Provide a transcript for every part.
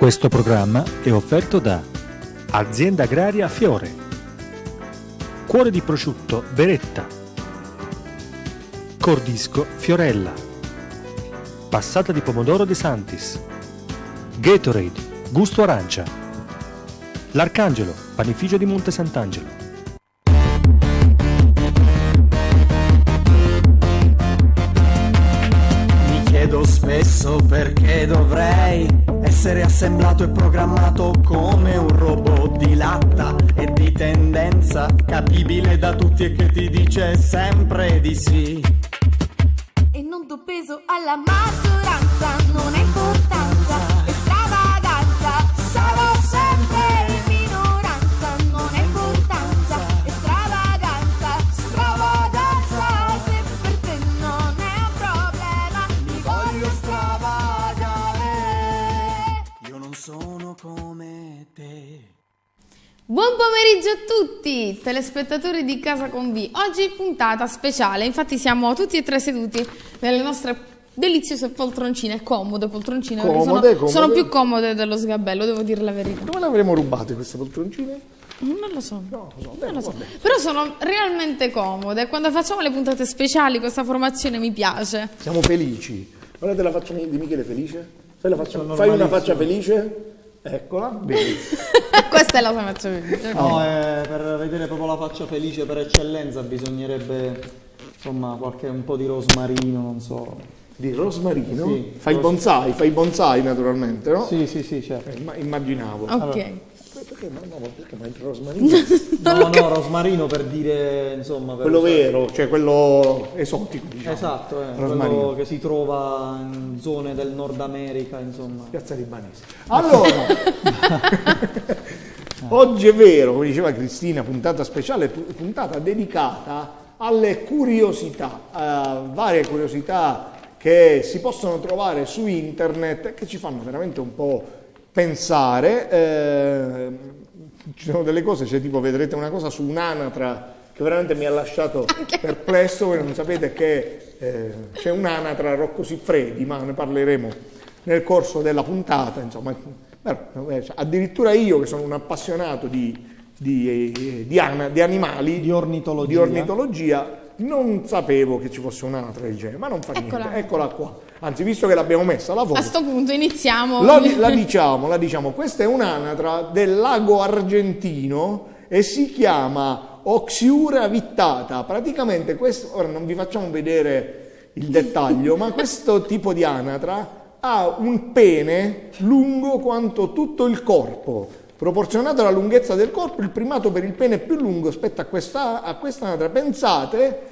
Questo programma è offerto da Azienda Agraria Fiore, Cuore di prosciutto Beretta, Cordisco Fiorella, Passata di pomodoro De Santis, Gatorade Gusto Arancia, L'Arcangelo Panificio di Monte Sant'Angelo. Mi chiedo spesso perché dovrei essere assemblato e programmato come un robot di latta e di tendenza capibile da tutti e che ti dice sempre di sì. E non do peso alla maggioranza, non è importanza, stravaganza, sarò sempre in minoranza, non è importanza, stravaganza, se per te non è un problema, mi voglio stravagare, Io non sono come te. Buon pomeriggio a tutti, telespettatori di Casa con V. Oggi puntata speciale, infatti siamo tutti e tre seduti nelle nostre deliziose poltroncine, comode poltroncine, Comode. sono più comode dello sgabello, devo dire la verità. Come le avremo rubate queste poltroncine? Non lo so. Non lo so. Però sono realmente comode, quando facciamo le puntate speciali questa formazione mi piace. Siamo felici. Guardate la faccia di Michele felice. Fai una faccia felice. Eccola, bene. Questa è la sua faccia felice. No, per vedere proprio la faccia felice per eccellenza bisognerebbe, insomma, un po' di rosmarino, non so. Di rosmarino? Sì, fai i bonsai naturalmente, no? Sì, certo. Immaginavo. Ok. Perché ma il rosmarino? No, rosmarino per dire, insomma... Per quello vero, cioè quello esotico, diciamo. Esatto, Rosmarino. quello che si trova in zone del Nord America, insomma. Piazza Libanese. Allora, oggi è vero, come diceva Cristina, puntata speciale, puntata dedicata alle curiosità, varie curiosità che si possono trovare su internet e che ci fanno veramente un po' pensare. Ci sono delle cose, cioè tipo vedrete una cosa su un'anatra che veramente mi ha lasciato perplesso. Voi non sapete che c'è un'anatra Rocco Siffredi, ma ne parleremo nel corso della puntata, insomma. Addirittura io, che sono un appassionato di animali, di ornitologia, non sapevo che ci fosse un'anatra del genere, ma non fa niente, eccola qua. Anzi, visto che l'abbiamo messa alla foto, A sto punto iniziamo. la diciamo, questa è un'anatra del lago Argentino e si chiama Oxiura vittata. Praticamente questo, ora non vi facciamo vedere il dettaglio, ma questo tipo di anatra ha un pene lungo quanto tutto il corpo. Proporzionato alla lunghezza del corpo, il primato per il pene più lungo spetta a questa anatra. Pensate,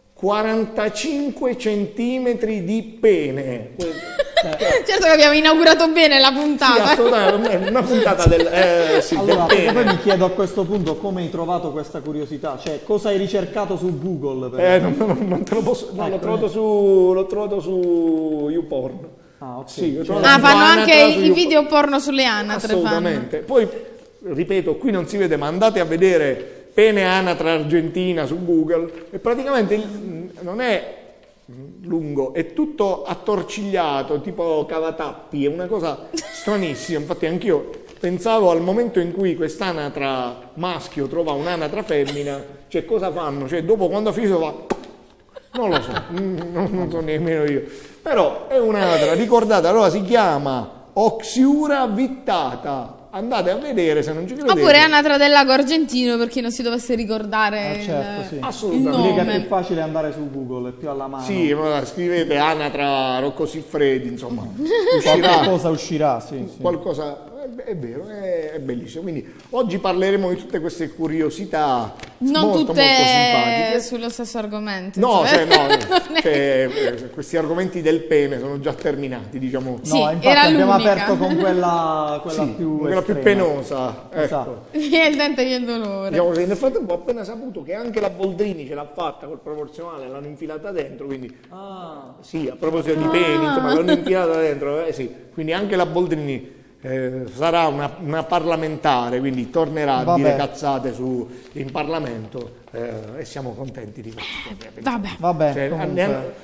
45 centimetri di pene. Certo che abbiamo inaugurato bene la puntata. Sì, assolutamente, una puntata del allora, pene. poi mi chiedo a questo punto come hai trovato questa curiosità, cioè cosa hai ricercato su Google? Non te lo posso, l'ho trovato su YouPorn. Ah, ok. Sì, Fanno anche i video porno sulle anatre. Assolutamente. Poi, ripeto, qui non si vede, ma andate a vedere pene anatra argentina su Google e praticamente non è lungo, è tutto attorcigliato, tipo cavatappi, è una cosa stranissima. Infatti anch'io pensavo al momento in cui quest'anatra maschio trova un'anatra femmina, cioè cosa fanno? Cioè dopo quando ha finito va... Non lo so, non so nemmeno io. Però è un'anatra, ricordate, allora si chiama Oxiura vittata. Andate a vedere se non ci credete. Oppure anatra del lago Argentino, per chi non si dovesse ricordare certo, sì. Assolutamente. Direi che è più facile andare su Google, è più alla mano. Sì, scrivete anatra Rocco Siffredi, insomma. Qualcosa uscirà, sì. Qualcosa, è vero, è bellissimo. Quindi oggi parleremo di tutte queste curiosità non molto tutte simpatiche. sullo stesso argomento. No, cioè. Questi argomenti del pene sono già terminati, diciamo. Sì, No, infatti era abbiamo l'unica. aperto con quella Sì, più quella più estrema. penosa. Ecco. Esatto. Viene il dente di dolore. Diciamo che nel frattempo ho appena saputo che anche la Boldrini ce l'ha fatta col proporzionale, l'hanno infilata dentro, quindi sì, a proposito di peni, insomma, l'hanno infilata dentro, sì. Quindi anche la Boldrini sarà una parlamentare, quindi tornerà a dire cazzate in Parlamento e siamo contenti di questo. Vabbè. Cioè,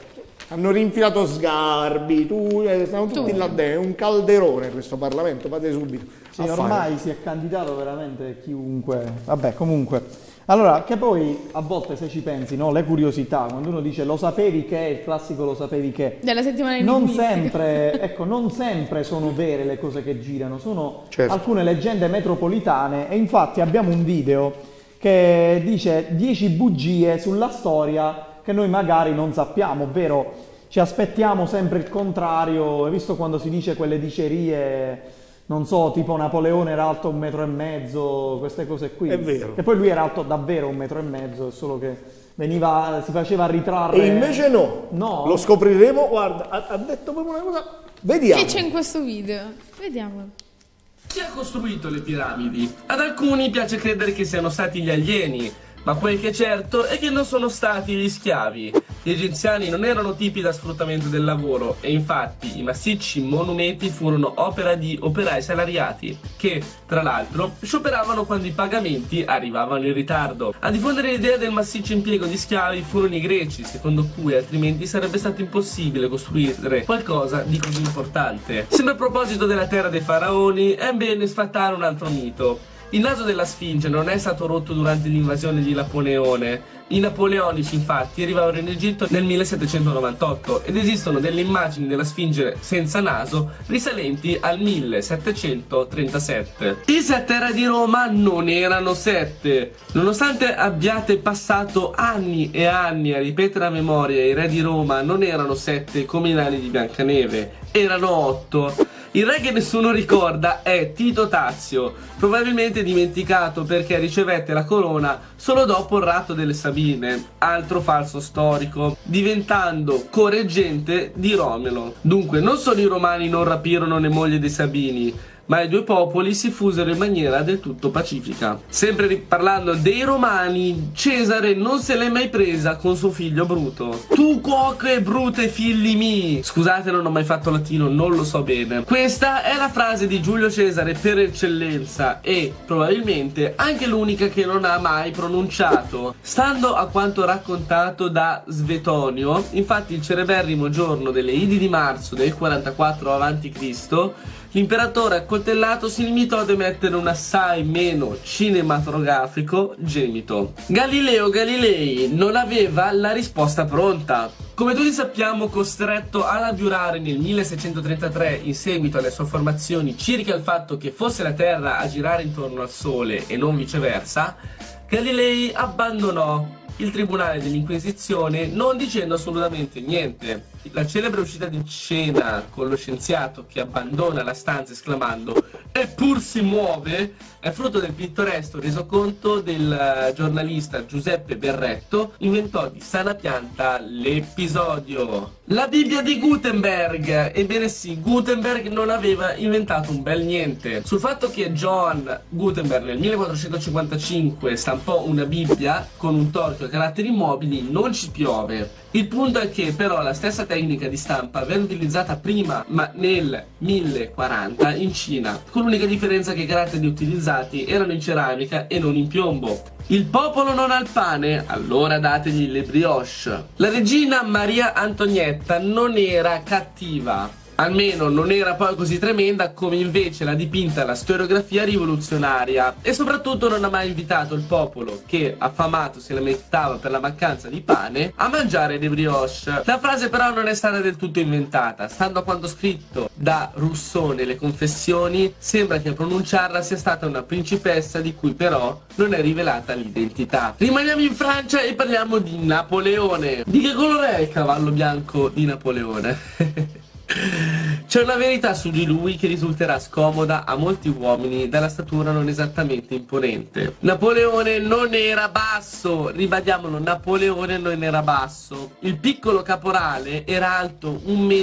Hanno rinfilato Sgarbi, stanno tutti là dentro, è un calderone questo Parlamento, fate subito. Sì, ormai si è candidato veramente chiunque. Vabbè, comunque. Allora, che poi a volte se ci pensi, no, le curiosità, quando uno dice lo sapevi che, il classico lo sapevi che, della settimana non sempre, ecco, non sempre sono vere le cose che girano, sono alcune leggende metropolitane e infatti abbiamo un video che dice 10 bugie sulla storia che noi magari non sappiamo, ovvero ci aspettiamo sempre il contrario, hai visto quando si dice quelle dicerie, non so, tipo Napoleone era alto 1,5 metri, queste cose qui. È vero. E poi lui era alto davvero 1,5 metri, solo che si faceva ritrarre. E invece no. Lo scopriremo, guarda, ha detto proprio una cosa. Vediamo. Che c'è in questo video? Vediamo. Chi ha costruito le piramidi? Ad alcuni piace credere che siano stati gli alieni, ma quel che è certo è che non sono stati gli schiavi. Gli egiziani non erano tipi da sfruttamento del lavoro e infatti i massicci monumenti furono opera di operai salariati che, tra l'altro, scioperavano quando i pagamenti arrivavano in ritardo. A diffondere l'idea del massiccio impiego di schiavi furono i greci, secondo cui altrimenti sarebbe stato impossibile costruire qualcosa di così importante. Sempre a proposito della terra dei faraoni, è bene sfatare un altro mito. Il naso della Sfinge non è stato rotto durante l'invasione di Napoleone. I napoleonici infatti arrivarono in Egitto nel 1798 ed esistono delle immagini della Sfinge senza naso risalenti al 1737. I 7 re di Roma non erano 7. Nonostante abbiate passato anni e anni a ripetere a memoria, i re di Roma non erano 7 come i nani di Biancaneve, erano 8. Il re che nessuno ricorda è Tito Tazio, probabilmente dimenticato perché ricevette la corona solo dopo il ratto delle Sabine, altro falso storico, diventando correggente di Romolo. Dunque, non solo i romani non rapirono le mogli dei Sabini, ma i due popoli si fusero in maniera del tutto pacifica. Sempre parlando dei romani, Cesare non se l'è mai presa con suo figlio Bruto. Tu cuoque brute figli mi. Scusate, non ho mai fatto latino, non lo so bene. Questa è la frase di Giulio Cesare per eccellenza e probabilmente anche l'unica che non ha mai pronunciato. Stando a quanto raccontato da Svetonio, infatti il cereberrimo giorno delle Idi di marzo del 44 a.C., l'imperatore accoltellato si limitò ad emettere un assai meno cinematografico gemito. Galileo Galilei non aveva la risposta pronta. Come tutti sappiamo, costretto ad abiurare nel 1633 in seguito alle sue affermazioni circa il fatto che fosse la Terra a girare intorno al Sole e non viceversa, Galilei abbandonò il tribunale dell'Inquisizione non dicendo assolutamente niente. La celebre uscita di scena con lo scienziato che abbandona la stanza esclamando "Eppur si muove" è frutto del pittoresco resoconto del giornalista Giuseppe Berretto, inventò di sana pianta l'episodio. La Bibbia di Gutenberg. Ebbene sì, Gutenberg non aveva inventato un bel niente. Sul fatto che Johann Gutenberg nel 1455 stampò una Bibbia con un torchio a caratteri mobili non ci piove. Il punto è che però la stessa tecnica di stampa venne utilizzata prima, ma nel 1040 in Cina, con l'unica differenza che i caratteri utilizzati erano in ceramica e non in piombo. Il popolo non ha il pane? Allora dategli le brioche. La regina Maria Antonietta non era cattiva. Almeno non era poi così tremenda come invece l'ha dipinta la storiografia rivoluzionaria, e soprattutto non ha mai invitato il popolo, che affamato si lamentava per la mancanza di pane, a mangiare le brioche. La frase però non è stata del tutto inventata. Stando a quanto scritto da Rousseau nelle Confessioni, sembra che a pronunciarla sia stata una principessa di cui però non è rivelata l'identità. Rimaniamo in Francia e parliamo di Napoleone. Di che colore è il cavallo bianco di Napoleone? C'è una verità su di lui che risulterà scomoda a molti uomini dalla statura non esattamente imponente. Napoleone non era basso, ribadiamolo, Napoleone non era basso. Il piccolo caporale era alto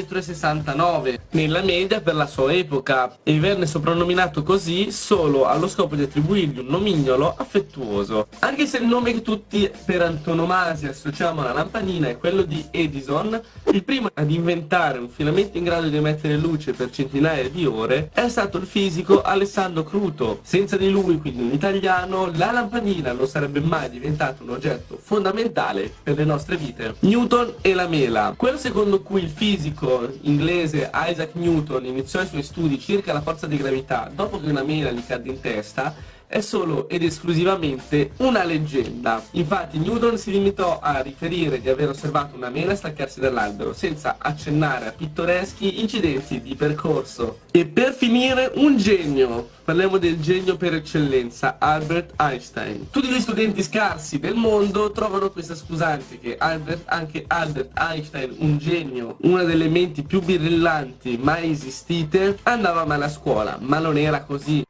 1,69 m, nella media per la sua epoca, e venne soprannominato così solo allo scopo di attribuirgli un nomignolo affettuoso. Anche se il nome che tutti per antonomasia associamo alla lampadina è quello di Edison, il primo ad inventare un filamento in grado di emettere e luce per centinaia di ore è stato il fisico Alessandro Cruto. Senza di lui, quindi in italiano, la lampadina non sarebbe mai diventato un oggetto fondamentale per le nostre vite. Newton e la mela. Quello secondo cui il fisico inglese Isaac Newton iniziò i suoi studi circa la forza di gravità dopo che una mela gli cadde in testa è solo ed esclusivamente una leggenda. Infatti Newton si limitò a riferire di aver osservato una mela staccarsi dall'albero, senza accennare a pittoreschi incidenti di percorso. E per finire, un genio. Parliamo del genio per eccellenza, Albert Einstein. Tutti gli studenti scarsi del mondo trovano questa scusante che anche Albert Einstein, un genio, una delle menti più brillanti mai esistite, andava male a scuola, ma non era così.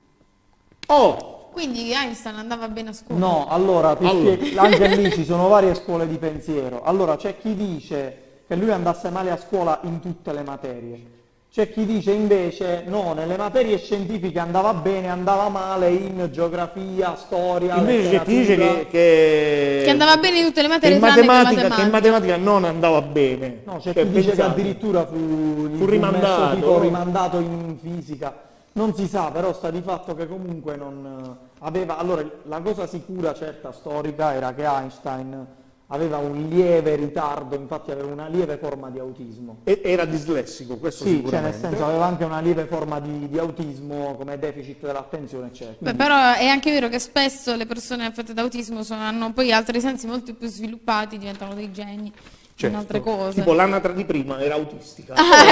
Oh! Quindi Einstein andava bene a scuola? No, allora, anche lì ci sono varie scuole di pensiero. Allora, c'è chi dice che lui andasse male a scuola in tutte le materie. C'è chi dice invece no, nelle materie scientifiche andava bene, andava male in geografia, storia, invece c'è chi dice che andava bene in tutte le materie, che in matematica non andava bene. No, c'è chi dice che addirittura fu rimandato in fisica. Non si sa, però sta di fatto che comunque non aveva... Allora, la cosa sicura, certa, storica, era che Einstein aveva un lieve ritardo, infatti aveva una lieve forma di autismo. E era dislessico, questo sì, sicuramente. Cioè nel senso aveva anche una lieve forma di autismo, come deficit dell'attenzione, eccetera. Beh, però è anche vero che spesso le persone affette da autismo hanno poi altri sensi molto più sviluppati, diventano dei geni. Certo. In altre cose. Tipo l'anatra di prima era autistica.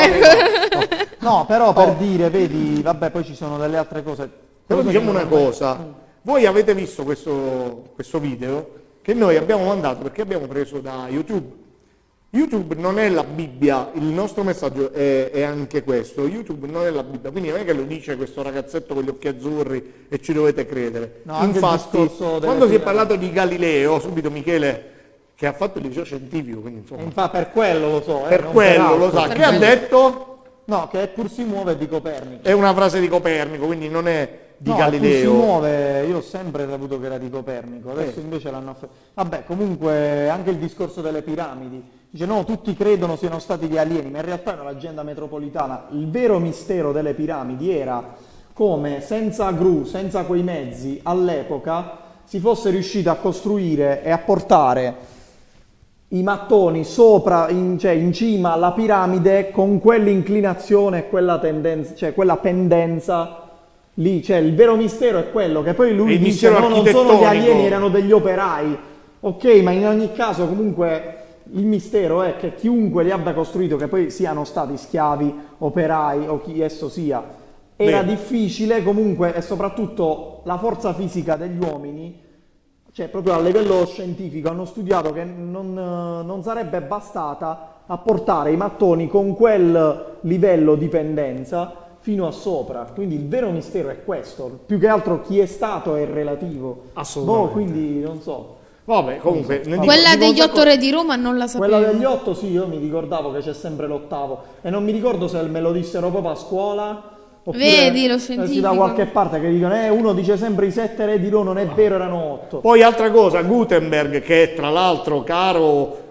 No, però per dire, vedi, vabbè, poi ci sono delle altre cose. Però diciamo una cosa, voi avete visto questo video che noi abbiamo mandato perché abbiamo preso da YouTube. YouTube non è la Bibbia, il nostro messaggio è anche questo, YouTube non è la Bibbia, quindi non è che lo dice questo ragazzetto con gli occhi azzurri e ci dovete credere. No, infatti, quando si è parlato di Galileo, subito Michele, che ha fatto il liceo scientifico, quindi insomma... Infatti per quello lo so. Per quello lo sa. Che ha detto? No, che pur si muove di Copernico. È una frase di Copernico, quindi non è di Galileo. Pur si muove, io ho sempre saputo che era di Copernico, adesso invece l'hanno... Vabbè, comunque anche il discorso delle piramidi. Dice no, tutti credono siano stati gli alieni, ma in realtà è una leggenda metropolitana. Il vero mistero delle piramidi era come senza gru, senza quei mezzi, all'epoca si fosse riuscito a costruire e a portare i mattoni sopra, cioè in cima alla piramide con quell'inclinazione e quella tendenza, cioè quella pendenza lì, cioè il vero mistero è quello che poi lui dice no, non sono gli alieni, erano degli operai, ok, ma in ogni caso comunque il mistero è che chiunque li abbia costruito, che poi siano stati schiavi, operai o chi esso sia, era difficile comunque, e soprattutto la forza fisica degli uomini, cioè proprio a livello scientifico hanno studiato che non sarebbe bastata a portare i mattoni con quel livello di pendenza fino a sopra. Quindi il vero mistero è questo, più che altro chi è stato è relativo. Assolutamente. Quindi non so. Vabbè, comunque... Quella degli 8 re di Roma non la sapevo. Quella degli 8 sì, io mi ricordavo che c'è sempre l'8º e non mi ricordo se me lo dissero proprio a scuola. Vedi lo scientifico da qualche parte che dicono uno dice sempre i 7 re di Roma, non è vero, erano 8. Poi altra cosa, Gutenberg, che tra l'altro caro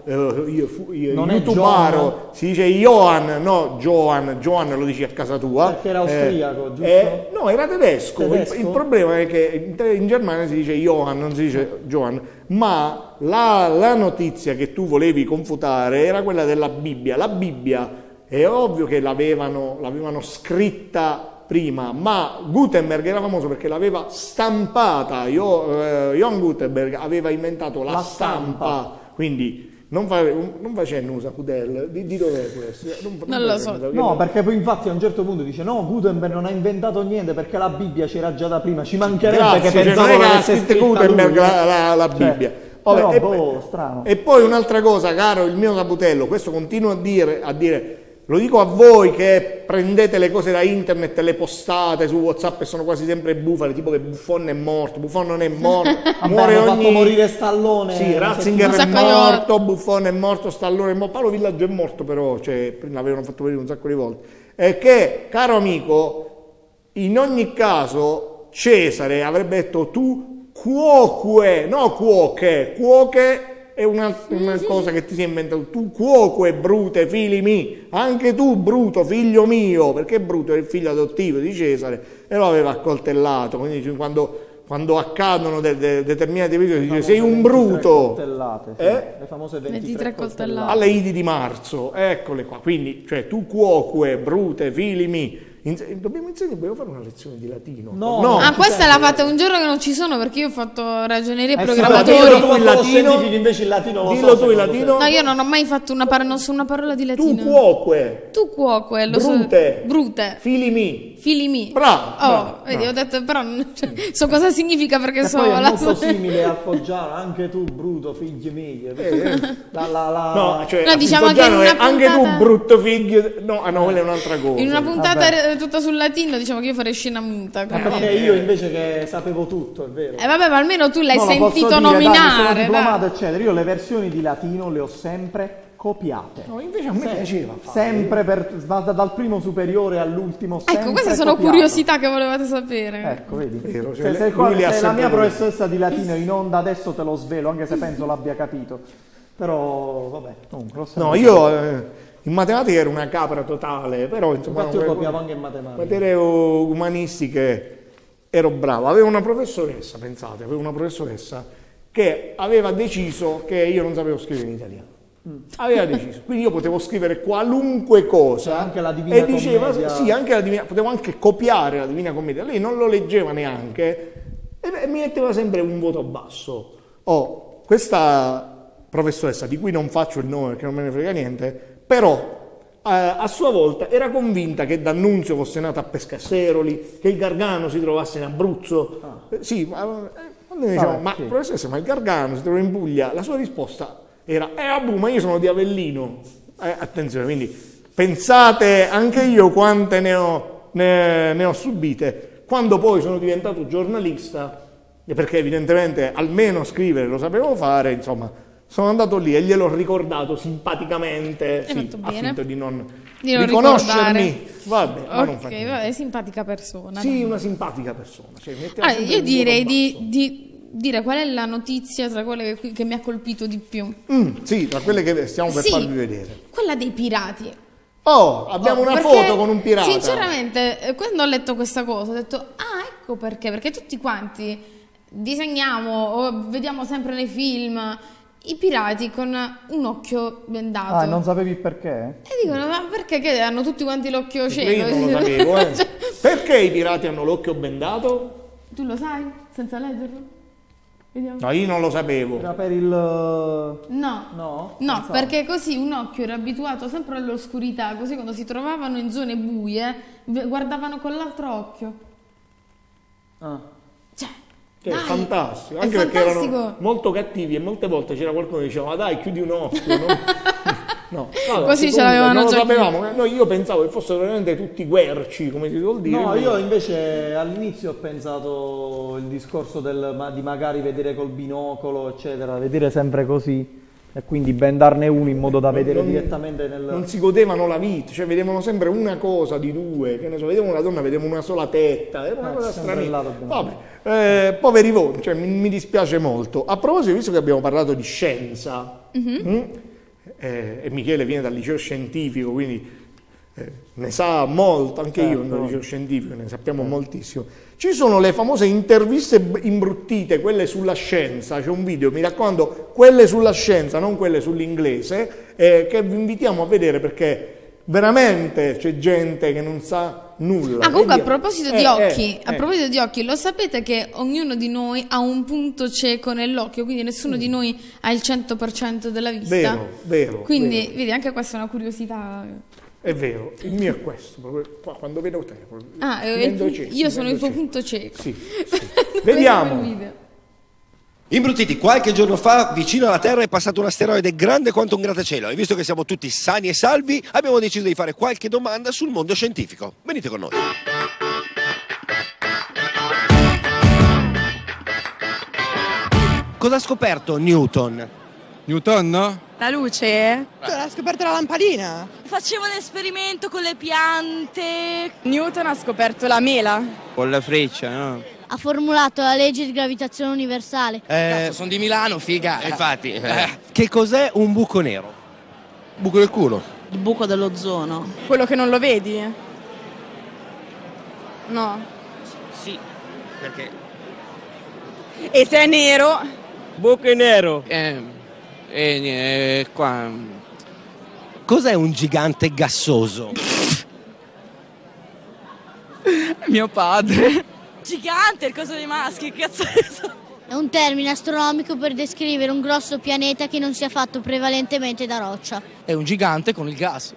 youtubaro, si dice Johann, no Johann lo dici a casa tua perché era austriaco, giusto? No, era tedesco. Il problema è che in Germania si dice Johann, non si dice Johann, ma la notizia che tu volevi confutare era quella della Bibbia. La Bibbia è ovvio che l'avevano scritta prima, ma Gutenberg era famoso perché l'aveva stampata. Johann Gutenberg aveva inventato la stampa. Quindi non facendo usa Cudel, di dove è questo? Non lo so. No, perché poi infatti a un certo punto dice no, Gutenberg non ha inventato niente perché la Bibbia c'era già da prima, ci mancherebbe che pensavo che avesse scritto Gutenberg la Bibbia. Vabbè, però, strano. E poi un'altra cosa, caro il mio saputello, questo continuo a dire, lo dico a voi che prendete le cose da internet e le postate su WhatsApp e sono quasi sempre bufale, tipo che Buffon è morto. Buffon non è morto, muore hanno fatto morire Stallone. Sì, Ratzinger è morto, Buffon è morto, Stallone è morto, Paolo Villaggio è morto, però l'avevano fatto vedere un sacco di volte. E che, caro amico, in ogni caso Cesare avrebbe detto tu cuoque è una cosa che ti sei inventato. Tu cuoque brute fili mi, anche tu bruto figlio mio, perché Bruto è il figlio adottivo di Cesare e lo aveva accoltellato. Quindi quando accadono determinati video si dice sei un bruto. Le famose 23 coltellate. Alle Idi di marzo, eccole qua. Quindi, cioè, tu cuoque brute fili mi. Dobbiamo fare una lezione di latino. No. Questa l'ha fatta un giorno che non ci sono, perché io ho fatto ragioneria e Dillo programmatori. tu in latino. Invece il latino Dillo tu in latino. No, io non ho mai fatto non so una parola di latino. Tu cuoque lo brute so. Brute fili mi. Bravo. Vedi, ho detto, però so cosa significa, perché e so poi è la molto simile al foggiano, anche tu bruto figlio mio. No, cioè no, diciamo che in una anche tu puntata... brutto figlio. No, quella è un'altra cosa. In una puntata tutta sul latino, diciamo che io farei scena muta. Perché io invece che sapevo tutto, è vero. Vabbè, ma almeno tu l'hai sentito nominare. nominare. Sono diplomato, eccetera. Io le versioni di latino le ho sempre copiate. No, invece a me piaceva fare. Sempre dal primo superiore all'ultimo. Ecco, queste sono curiosità che volevate sapere. Ecco, vedi. Vero, Se la mia professoressa di latino in onda adesso te lo svelo, anche se penso l'abbia capito. Però, vabbè. No, io in matematica ero una capra totale, però insomma. Infatti io copiavo anche in matematica. Materie umanistiche ero bravo. Avevo una professoressa, pensate, che aveva deciso che io non sapevo scrivere in italiano. Aveva deciso, quindi io potevo scrivere qualunque cosa, anche la Divina e diceva Commedia. sì, anche potevo anche copiare la Divina Commedia. Lei non lo leggeva neanche e mi metteva sempre un voto basso. Questa professoressa, di cui non faccio il nome perché non me ne frega niente, però a sua volta era convinta che D'Annunzio fosse nato a Pescasseroli, che il Gargano si trovasse in Abruzzo. Sì, quando mi dicevano, professoressa, ma il Gargano si trova in Puglia? La sua risposta era, ma io sono di Avellino. Attenzione, quindi pensate anche io quante ne ho subite. Quando poi sono diventato giornalista, perché evidentemente almeno scrivere lo sapevo fare, insomma, sono andato lì e gliel'ho ricordato simpaticamente, ha finto di non riconoscermi. Vabbè, ma non fa niente. È simpatica persona. Sì, una simpatica persona. Cioè, io direi di dire qual è la notizia tra quelle che mi ha colpito di più. Sì, tra quelle che stiamo per farvi vedere. Quella dei pirati. Abbiamo una foto con un pirata. Sinceramente, quando ho letto questa cosa, ho detto, ecco perché. Perché tutti quanti disegniamo o vediamo sempre nei film i pirati con un occhio bendato. Non sapevi perché? E dicono, ma perché che hanno tutti quanti l'occhio cieco? Io non lo sapevo, Perché i pirati hanno l'occhio bendato? Tu lo sai, senza leggerlo? Vediamo. No, io non lo sapevo. Era per il... No, perché così un occhio era abituato sempre all'oscurità, così quando si trovavano in zone buie guardavano con l'altro occhio. Cioè, che è fantastico, anche perché erano molto cattivi e molte volte c'era qualcuno che diceva, ma dai, chiudi un occhio. No, così ce l'avevano non già. Lo sapevamo. Io pensavo che fossero veramente tutti guerci, come si suol dire. No, io invece all'inizio ho pensato il discorso di magari vedere col binocolo, eccetera, vedere sempre così. E quindi bendarne uno in modo da vedere direttamente nel... Non si godevano la vita, cioè vedevano sempre una cosa di due, che ne so, vedevano una donna, vedevano una sola tetta, era una cosa strana. Vabbè, poveri voi, cioè mi dispiace molto. A proposito, visto che abbiamo parlato di scienza, e Michele viene dal liceo scientifico, quindi ne sa molto, anche io nel liceo scientifico ne sappiamo moltissimo. Ci sono le famose interviste imbruttite, quelle sulla scienza, c'è un video, mi raccomando, quelle sulla scienza, non quelle sull'inglese, che vi invitiamo a vedere perché veramente c'è gente che non sa nulla. Comunque a proposito di occhi, a proposito di occhi, lo sapete che ognuno di noi ha un punto cieco nell'occhio, quindi nessuno di noi ha il 100% della vista. Vero. Quindi, vedi, anche questa è una curiosità. È vero, il mio è questo, qua, quando vedo te. Io sono il tuo punto cieco. Sì. Vediamo. Imbruttiti, qualche giorno fa vicino alla Terra è passato un asteroide grande quanto un grattacielo e visto che siamo tutti sani e salvi abbiamo deciso di fare qualche domanda sul mondo scientifico. Venite con noi. Cosa ha scoperto Newton? Newton, no? La luce? Ha scoperto la lampadina. Facevo l'esperimento con le piante. Newton ha scoperto la mela. Con la freccia, no? Ha formulato la legge di gravitazione universale. Sono di Milano, figa. Infatti. Che cos'è un buco nero? Buco del culo. Il buco dell'ozono. Quello che non lo vedi? No. Sì, perché? E se è nero? Buco è nero. Qua. Cos'è un gigante gassoso? Mio padre. Gigante, il coso dei maschi, che cazzo è? È un termine astronomico per descrivere un grosso pianeta che non sia fatto prevalentemente da roccia. È un gigante con il gas.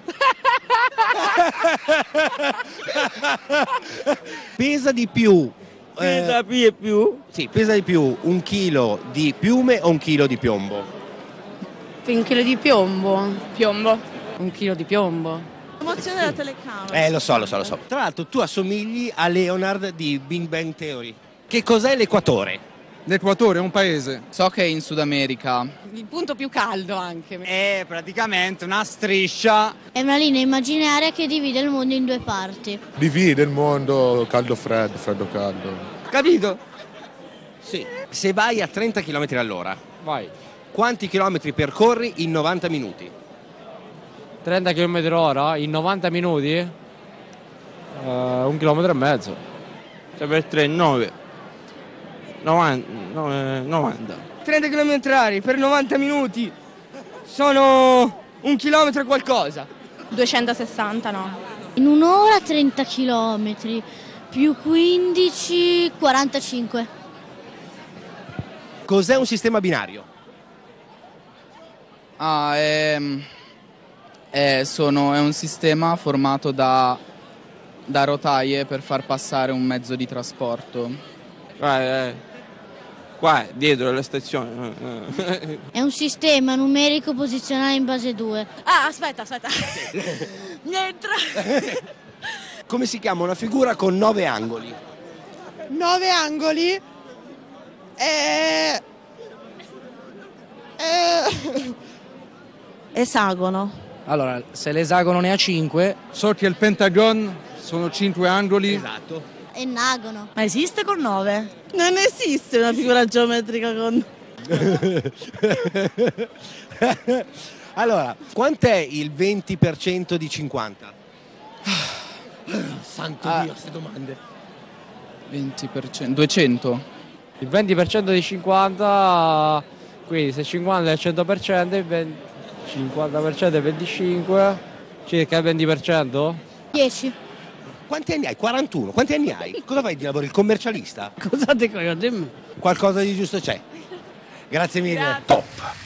Pesa di più. Pesa più? Sì, pesa di più 1 chilo di piume o 1 chilo di piombo? 1 chilo di piombo. Piombo. 1 chilo di piombo. L'emozione della telecamera. Lo so. Tra l'altro tu assomigli a Leonard di Big Bang Theory. Che cos'è l'equatore? L'equatore è un paese. So che è in Sud America. Il punto più caldo anche. È praticamente una striscia. È una linea immaginaria che divide il mondo in 2 parti. Divide il mondo caldo-freddo, freddo-caldo. Capito? Sì. Se vai a 30 km all'ora, Vai. quanti chilometri percorri in 90 minuti? 30 km/h in 90 minuti? 1,5 km. Cioè per 3, 9. 90. 30 km/h per 90 minuti. Sono 1 chilometro e qualcosa. 260, no. In un'ora 30 km, più 15, 45. Cos'è un sistema binario? È un sistema formato da rotaie per far passare un mezzo di trasporto. Qua, dietro la stazione. È un sistema numerico posizionale in base 2. Ah, aspetta. Niente. Come si chiama una figura con 9 angoli? 9 angoli. Esagono. Allora, se l'esagono ne ha 5, So che il pentagon sono 5 angoli. Esatto. Enagono. Ma esiste con 9? Non esiste una figura geometrica con... Allora, quant'è il 20% di 50? Santo Dio, queste domande. 20%, 200. il 20% di 50, quindi se 50 è il 100%, il 50% è 25, circa il 20%? 10. Quanti anni hai? 41. Quanti anni hai? Cosa fai di lavoro? Il commercialista? Cosa dico io? Dimmi. Qualcosa di giusto c'è. Grazie mille. Grazie. Top.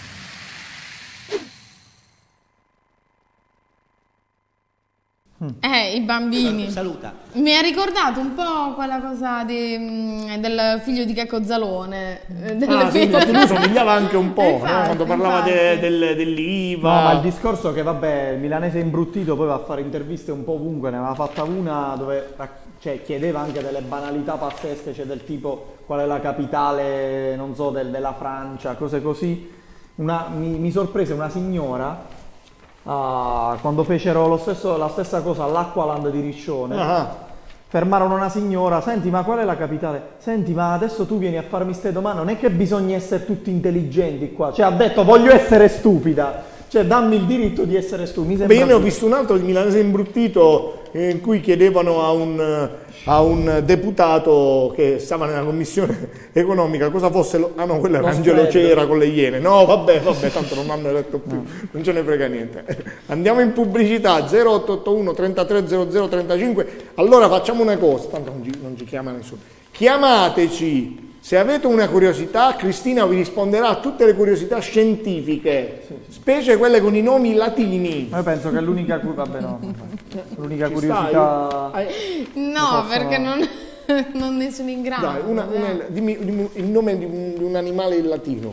I bambini. Saluta. Mi ha ricordato un po' quella cosa del figlio di Checco Zalone. Sì, infatti lui somigliava anche un po', Infatti, no? Quando parlava dell'IVA. No, ma il discorso che vabbè, il milanese imbruttito poi va a fare interviste un po' ovunque, ne aveva fatta una dove chiedeva anche delle banalità pazzesche, cioè del tipo qual è la capitale, non so, della Francia, cose così. Mi sorprese una signora quando fecero la stessa cosa all'Acqualand di Riccione. Fermarono una signora: senti, ma qual è la capitale? Senti, ma adesso tu vieni a farmi ste domande, non è che bisogna essere tutti intelligenti qua. Cioè ha detto: voglio essere stupida, cioè dammi il diritto di essere stupida. Beh, io ne ho visto un altro, il milanese imbruttito, in cui chiedevano a un deputato che stava nella commissione economica cosa fosse quello era Angelo Cera con le Iene. No, vabbè, tanto non hanno eletto più, non ce ne frega niente. Andiamo in pubblicità. 0881 33 00 35. Allora facciamo una cosa, tanto non ci chiama nessuno, chiamateci se avete una curiosità. Cristina vi risponderà a tutte le curiosità scientifiche, specie quelle con i nomi latini. Ma io penso che è l'unica l'unica curiosità. No, perché non ne sono in grado. Dai, dimmi il nome di un animale in latino.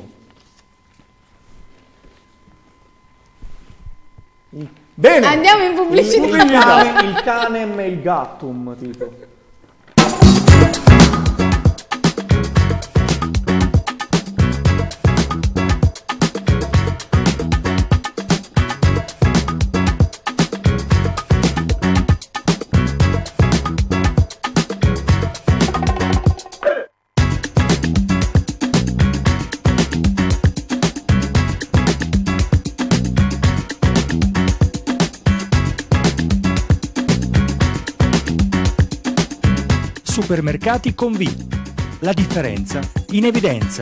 Bene. Andiamo in pubblicità. Il canem e il gattum, tipo. supermercati con V. La differenza in evidenza.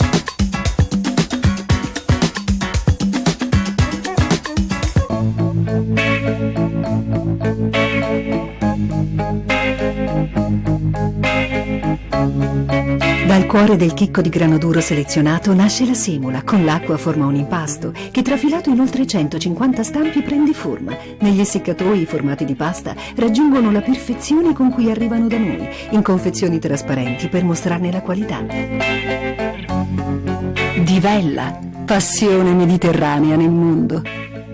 Dal cuore del chicco di grano duro selezionato nasce la semola. Con l'acqua forma un impasto che trafilato in oltre 150 stampi prende forma. Negli essiccatoi i formati di pasta raggiungono la perfezione con cui arrivano da noi, in confezioni trasparenti per mostrarne la qualità. Divella, passione mediterranea nel mondo.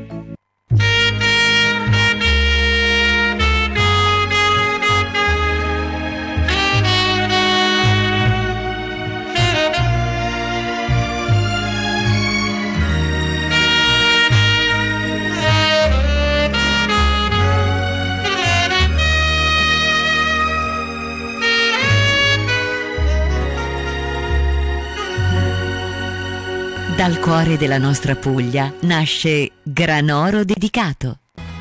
Dal cuore della nostra Puglia nasce Granoro Dedicato.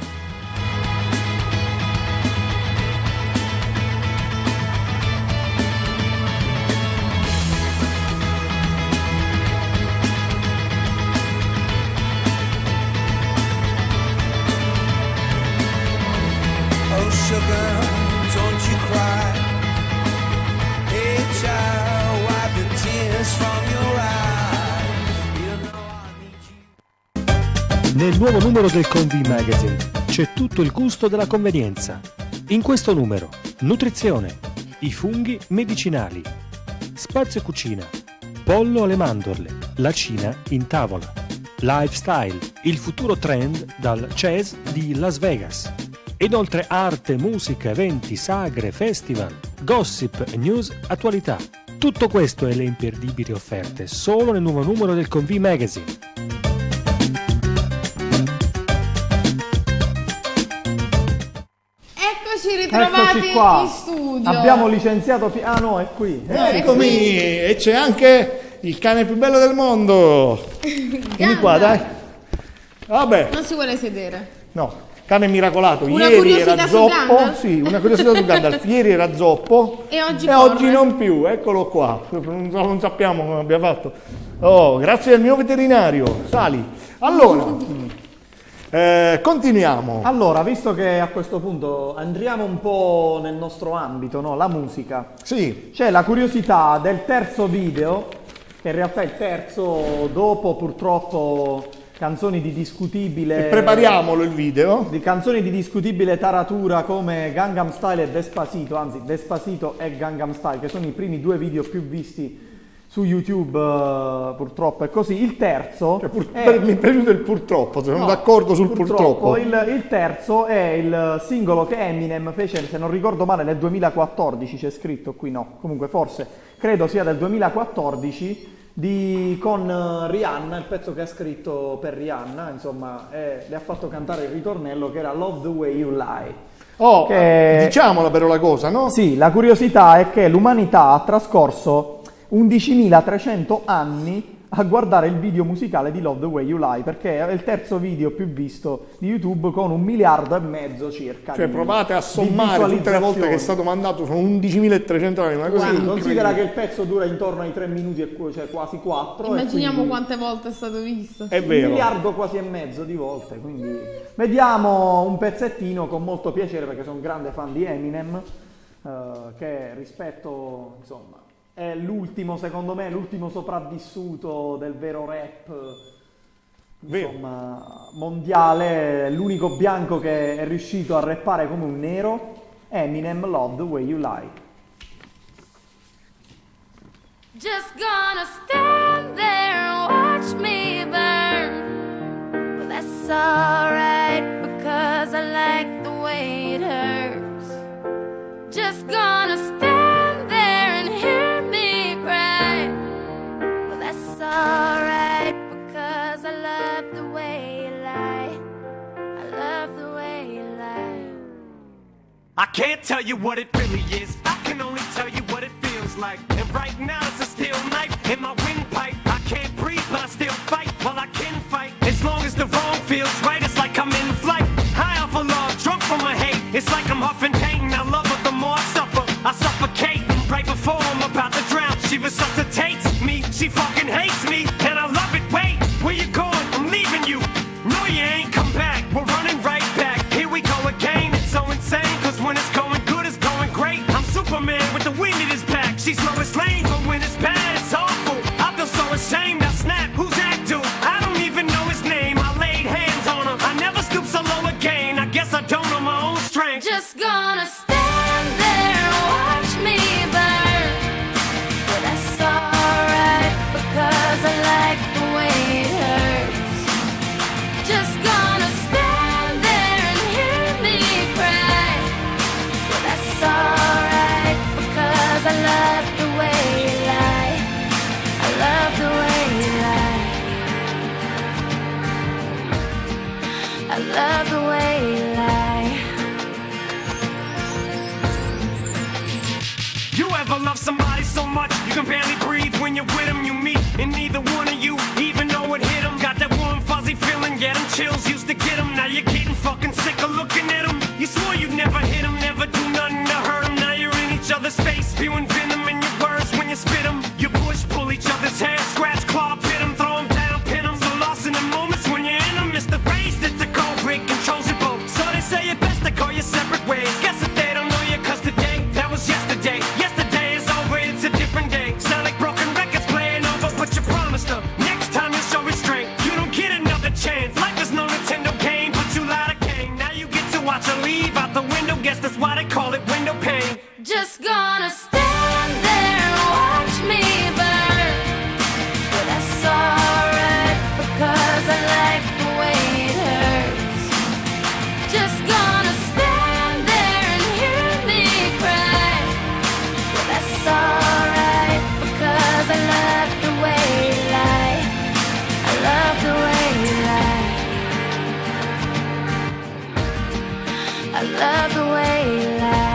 Oh sugar, don't you cry. Hey child, wipe the tears from your eyes. Nel nuovo numero del Convi Magazine c'è tutto il gusto della convenienza. In questo numero, nutrizione, i funghi medicinali, spazio cucina, pollo alle mandorle, la Cina in tavola, lifestyle, il futuro trend dal jazz di Las Vegas. Inoltre arte, musica, eventi, sagre, festival, gossip, news, attualità. Tutto questo e le imperdibili offerte solo nel nuovo numero del Convi Magazine. Ritrovati qua. in studio. Abbiamo licenziato ah no, è qui. Eccomi, e c'è anche il cane più bello del mondo. Vieni qua, dai. Vabbè. Non si vuole sedere. No, cane miracolato. Una ieri curiosità era su zoppo. Gandalf? Sì, una curiosità su Gandalf. Ieri era zoppo. E oggi oggi non più. Eccolo qua. Non sappiamo come abbia fatto. Oh, grazie al mio veterinario. Sali. Allora. Continuiamo. Allora, visto che a questo punto andiamo un po' nel nostro ambito, no? La musica. Sì. C'è la curiosità del terzo video, che in realtà è il terzo dopo purtroppo canzoni di discutibile... E prepariamolo il video. Di canzoni di discutibile taratura come Gangnam Style e Despacito, anzi Despacito e Gangnam Style, che sono i primi due video più visti su YouTube, purtroppo è così. Il terzo mi è piaciuto il purtroppo, sono d'accordo sul purtroppo. Il terzo è il singolo che Eminem fece, se non ricordo male, nel 2014, c'è scritto qui, no, comunque forse credo sia del 2014, con Rihanna, il pezzo che ha scritto per Rihanna, insomma, le ha fatto cantare il ritornello, che era Love the Way You Lie. Diciamola però la cosa, no? Sì, la curiosità è che l'umanità ha trascorso 11.300 anni a guardare il video musicale di Love the Way You Lie, perché è il terzo video più visto di YouTube con 1,5 miliardi circa. Cioè provate a sommare tutte le volte che è stato mandato, sono 11.300 anni, una cosa considera che il pezzo dura intorno ai 3 minuti, cioè quasi 4. Immaginiamo quindi... quante volte è stato visto. È vero. 1,5 miliardi quasi di volte, quindi vediamo un pezzettino con molto piacere, perché sono un grande fan di Eminem, che rispetto, insomma, è l'ultimo, secondo me, l'ultimo sopravvissuto del vero rap, insomma, mondiale, l'unico bianco che è riuscito a rappare come un nero. Eminem, Love the Way You Lie. Just gonna stand there and watch me burn. Well, that's alright, because I like the way it hurts. Just gonna stand there and hear me cry. Well, that's alright, because I love the way you lie. I love the way you lie. I can't tell you what it really is, I can only tell you what it feels like. And right now it's a steel knife in my windpipe. I can't breathe, but I still fight. Well, I can fight, as long as the wrong feels right. It's like I'm in flight, high off of love, drunk from my hate. It's like I'm huffing pain, I love it, the more I suffer She resuscitates me, she fucking hates me, and I love it. Wait, where you going? I'm leaving you. No, you ain't come back. We're running right back. Here we go again. It's so insane, cause when it's going good, it's going great. I'm Superman with the wind at his back. She's Lois Lane, but when it's bad, it's awful. I feel so ashamed. I snap. Who's that dude? I don't even know his name. I laid hands on him. I never stoop so low again. I guess I don't know my own strength. Just gonna stand there and watch me burn. But that's alright, because I like the way it hurts. Just gonna stand there and hear me cry. But that's alright, because I love the way you lie. I love the way you lie. I love the way you lie. You ever love somebody so much you can barely breathe when you're with them? You meet and neither one of you even know it hit them. Got that warm fuzzy feeling, get them chills, used to get them. Now you're getting fucking sick of looking at them. You swore you'd never hit them, never do nothing to hurt them. Now you're in each other's face, spewing venom in your words when you spit them. You push, pull each other's hair, scratch, claw, pit them, throw them down, pin them. So lost in the moments when you're in them, it's the race that's a cold break, controls your boat. So they say it best to go your separate ways. Guess that they don't know you, cause today, that was yesterday. Yesterday is over, it's a different day. Sound like broken records playing over, but you promised them next time you'll show restraint. You don't get another chance. Life is no Nintendo game, but you lied again. Now you get to watch her leave out the window. Guess that's why they call it window pane. Just gonna stand there and watch me burn. But that's alright, because I like the way it hurts. Just gonna stand there and hear me cry. But that's alright, because I love the way you lie. I love the way you lie. I love the way you lie.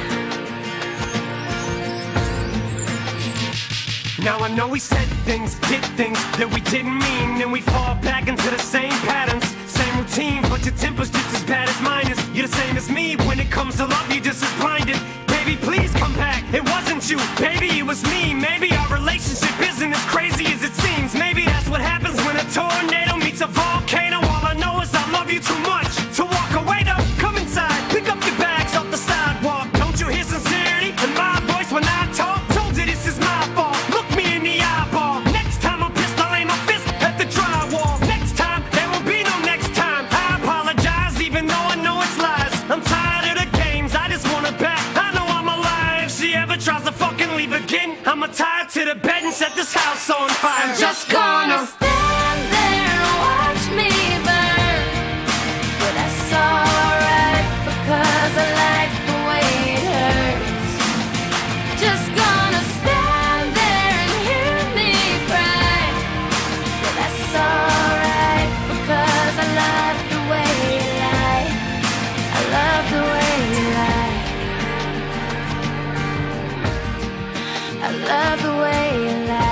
Now I know we said things, did things that we didn't mean, and we fall back into the same patterns, same routine, but your temper's just as bad as mine is. You're the same as me, when it comes to love, you're just as blinded. Baby, please come back, it wasn't you, baby, it was me. Maybe our relationship isn't as crazy as it seems. Maybe that's what happens when a tornado meets a volcano. All I know is I love you too much to walk away though. Come inside, pick up your bags off the sidewalk. Don't you hear sincerity in my voice when I talk? Told you this is my fault. Look me in the eyeball. Next time I'm pissed, I'll aim my fist at the drywall. Next time, there will be no next time. I apologize even though I know it's lies. I'm tired of the games, I just want her back. I know I'm alive. If she ever tries to fucking leave again, I'ma tie her to the bed and set this house on fire. I'm just gonna stand there and watch me burn. But that's alright, because I like the way it hurts. Just gonna stand there and hear me cry. But that's alright, because I love the way you lie. I love the way you lie. I love the way you lie.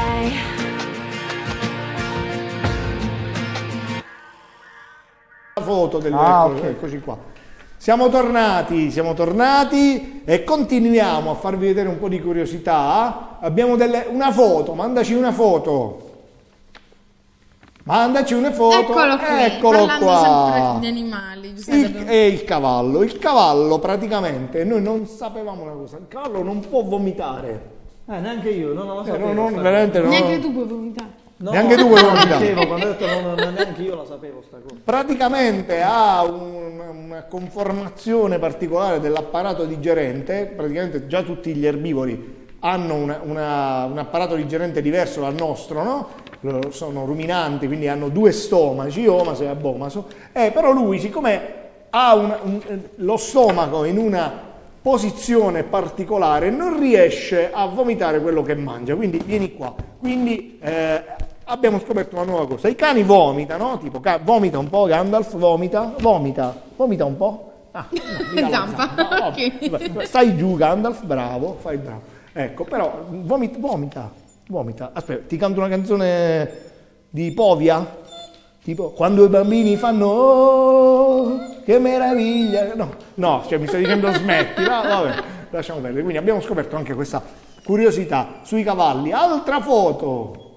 La foto del ok. Eccoci qua. Siamo tornati e continuiamo a farvi vedere un po' di curiosità. Abbiamo una foto, mandaci una foto. Mandaci una foto. Eccolo qua. Parlando sempre di animali. E il cavallo. Il cavallo praticamente, noi non sapevamo una cosa, il cavallo non può vomitare. Neanche io, non lo sapevo. Neanche tu puoi vomitare. No, neanche tu vuoi vomitare. Quando ho detto neanche io la sapevo sta cosa. Praticamente ha una conformazione particolare dell'apparato digerente. Praticamente già tutti gli erbivori hanno un apparato digerente diverso dal nostro, no? Sono ruminanti, quindi hanno due stomaci, omaso e abomaso, però lui, siccome ha lo stomaco in una posizione particolare, non riesce a vomitare quello che mangia, quindi vieni qua. Quindi abbiamo scoperto una nuova cosa: i cani vomitano, tipo vomita un po', Gandalf vomita un po'. Zampa. Okay. Stai giù, Gandalf, bravo, fai bravo. Ecco, però vomita. Aspetta, ti canto una canzone di Povia, tipo quando i bambini fanno oh, che meraviglia. No, cioè mi stai dicendo smetti, vabbè, lasciamo perdere. Quindi abbiamo scoperto anche questa Curiosità sui cavalli. Altra foto.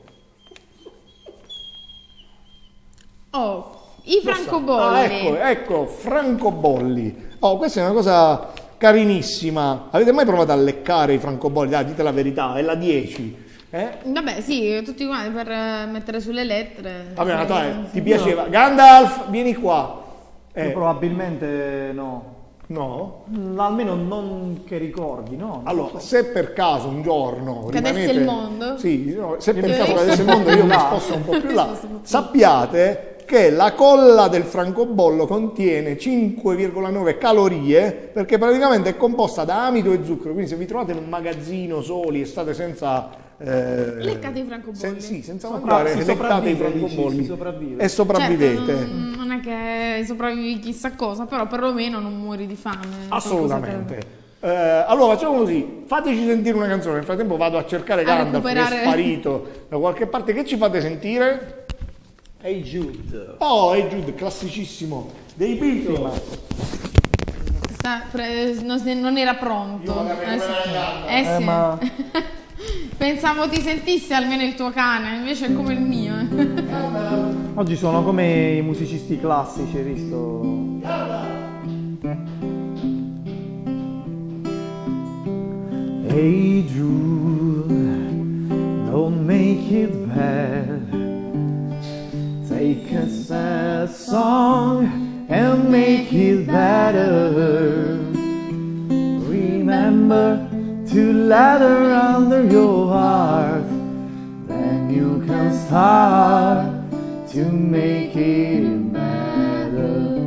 Oh, i francobolli. Ecco, francobolli. Oh, questa è una cosa carinissima. Avete mai provato a leccare i francobolli? Dai, dite la verità, è la 10. Vabbè, sì, tutti quanti per mettere sulle lettere. Vabbè, dai, ti piaceva. Gandalf, vieni qua. Probabilmente no. No? Almeno non che ricordi, no? Allora, se per caso un giorno cadesse il mondo? Sì, no, se per caso cadesse il mondo, io mi sposto un po' più là. Sappiate che la colla del francobollo contiene 5,9 calorie, perché praticamente è composta da amido e zucchero, quindi se vi trovate in un magazzino soli e state senza... leccate i francobolli. Sì, senza mangiare, leccate i francobolli e sopravvivete. Certo, non è che sopravvivi chissà cosa, però perlomeno non muori di fame. Assolutamente. Allora facciamo così, fateci sentire una canzone, nel frattempo vado a cercare Gandalf che è sparito da qualche parte. Che ci fate sentire? Hey Jude. Oh, Hey Jude, classicissimo dei Beatles. Non era pronto. Sì. Ma... Pensavo ti sentisse almeno il tuo cane, invece è come il mio. Oggi sono come i musicisti classici, hai visto? Hey Jude, don't make it bad. Take a sad song and make it better. Remember to lather under your heart, then you can start to make it better.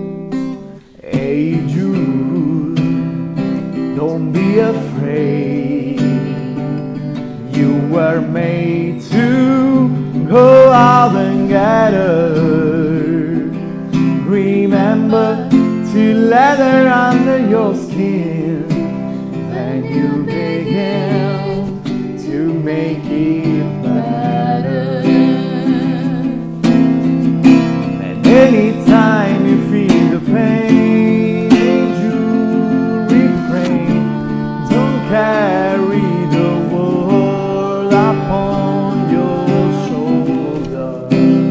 Hey Jude, don't be afraid. You were made to go out and get her. Remember to lather under your skin, then you begin to make it better. And anytime you feel the pain, you refrain. Don't carry the world upon your shoulder.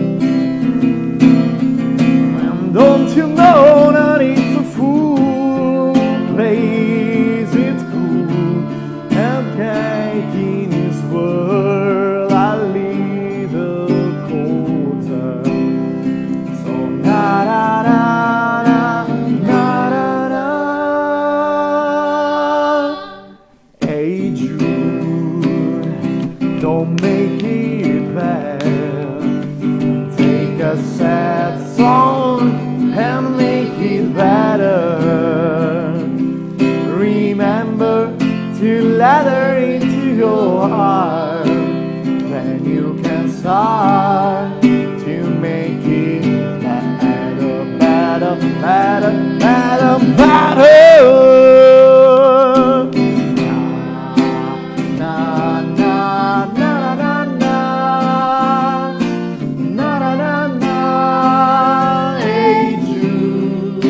And don't you know that it's a fool plays it cool and making his world a little colder. So na na na na na na na. Hey Jude, don't make it bad. Take a sad song and make it better. Remember to lather into your heart, then you can start to make it better, better, better, better, better. Na na na na na na na na na. Hey Jude.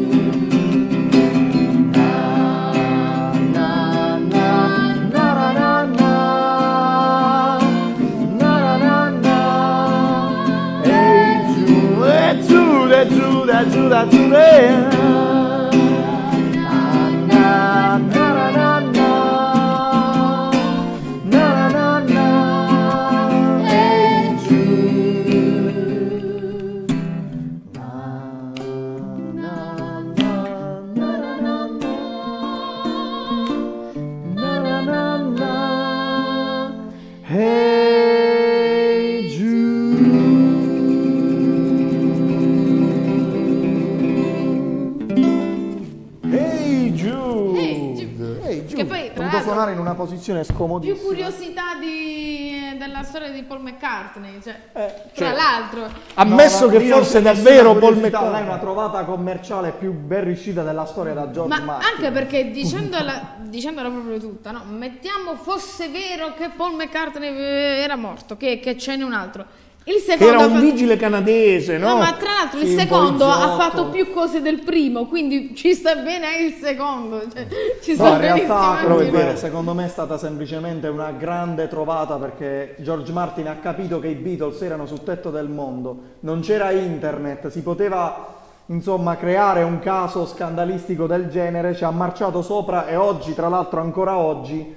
Che poi, tra dovuto suonare in una posizione scomodissima. Più curiosità della storia di Paul McCartney, tra l'altro. Ammesso che forse davvero Paul McCartney è una trovata commerciale più ben riuscita della storia da George Martin. Anche perché dicendola proprio tutta, no? Mettiamo fosse vero che Paul McCartney era morto, che ce n'è un altro. Il che secondo era un vigile canadese, no? No, ma tra l'altro il Sì, un secondo ha poliziotto. fatto più cose del primo, quindi ci sta bene anche il secondo. Cioè, ci No, sta in realtà benissimo anche comunque, quello. secondo me è stata semplicemente una grande trovata, perché George Martin ha capito che i Beatles erano sul tetto del mondo, non c'era internet, si poteva insomma creare un caso scandalistico del genere, ci ha marciato sopra e oggi, tra l'altro ancora oggi,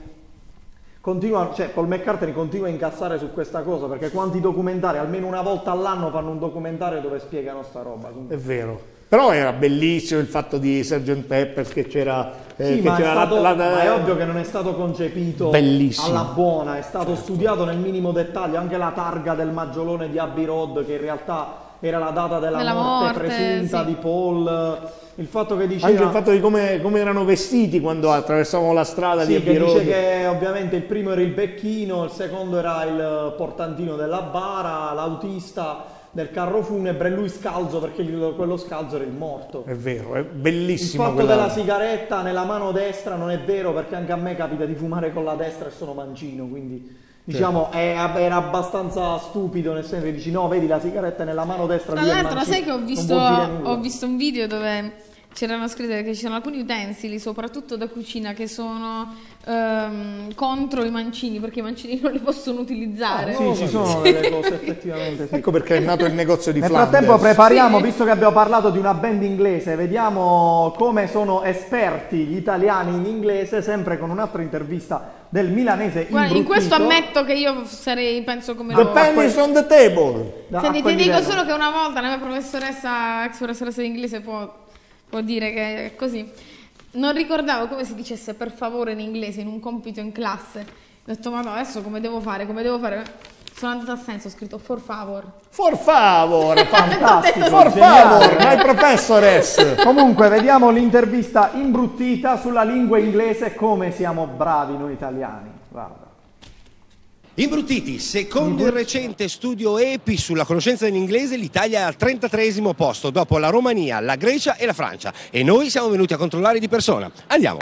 Paul McCartney continua a incassare su questa cosa, perché quanti documentari, almeno una volta all'anno fanno un documentario dove spiegano sta roba. È vero. Però era bellissimo il fatto di Sgt. Peppers, che c'era... Sì, che ma, c'era ma è ovvio che non è stato concepito Bellissimo. alla buona, è stato studiato nel minimo dettaglio, anche la targa del maggiolone di Abbey Road, che in realtà era la data della morte presunta sì. di Paul, il fatto che diceva... Anche il fatto di come erano vestiti quando attraversavamo la strada di Sì, che Abbey Road. dice che ovviamente il primo era il becchino, il secondo era il portantino della bara, l'autista del carro funebre, e lui scalzo, perché quello scalzo era il morto. È vero, è Il bellissimo. fatto della sigaretta nella mano destra non è vero, perché anche a me capita di fumare con la destra e sono mancino, quindi diciamo era abbastanza stupido, nel senso che dici no, vedi la sigaretta nella mano destra. Tra lui è l'altro, mancino, sai che non vuol dire nulla. ho visto un video dove c'erano scritte che ci sono alcuni utensili, soprattutto da cucina, che sono contro i mancini, perché i mancini non li possono utilizzare. Sì, ci sono delle cose effettivamente. Sì. Ecco perché è nato il negozio di Nel Flanders. frattempo prepariamo, Sì. visto che abbiamo parlato di una band inglese, vediamo come sono esperti gli italiani in inglese, sempre con un'altra intervista del milanese Guarda, in imbruttito. questo ammetto che io sarei, penso come The loro. pen is on the table. Senti, ti dico solo che una volta la mia professoressa, ex professoressa di inglese, può dire che è così. Non ricordavo come si dicesse per favore in inglese in un compito in classe. Ho detto, ma no, adesso come devo fare? Sono andata a senso, ho scritto for favor. For favor, fantastico. For geniale. favor, my professores. Comunque, vediamo l'intervista imbruttita sulla lingua inglese, come siamo bravi noi italiani. Guarda. Imbruttiti, secondo il recente studio EPI sulla conoscenza dell'inglese, l'Italia è al 33esimo posto, dopo la Romania, la Grecia e la Francia. E noi siamo venuti a controllare di persona. Andiamo!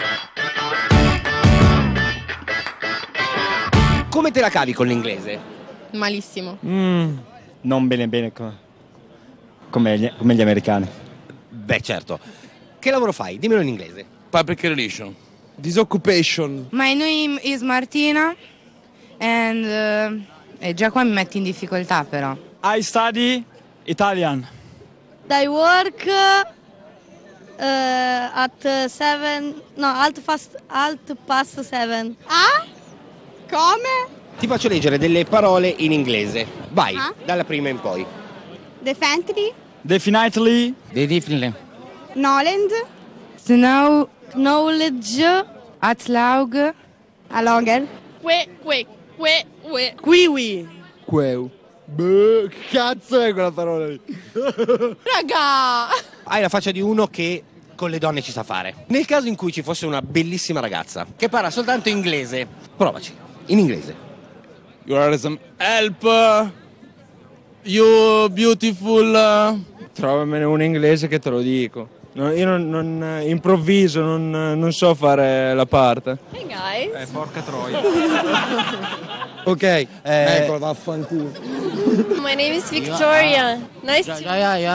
Come te la cavi con l'inglese? Malissimo. Non bene come gli americani. Beh, certo. Che lavoro fai? Dimmelo in inglese. Public relation. Disoccupation. My name is Martina and già qua mi metti in difficoltà però. I study Italian. I work at 7, no, half past 7. Ah? Come? Ti faccio leggere delle parole in inglese. Vai, Ah? dalla prima in poi. Definitely. Definitely. Knowledge. Knowledge. Atlaug. Allonger. Kiwi. Queu. Beh, che cazzo è quella parola lì? Raga! Hai la faccia di uno che con le donne ci sa fare. Nel caso in cui ci fosse una bellissima ragazza che parla soltanto inglese, provaci, in inglese. You are some help. You beautiful. Trovamene un inglese che te lo dico. Io non improvviso, non so fare la parte. Hey guys. Porca troia. Ok, ecco, vaffanculo. My name is Victoria. Nice to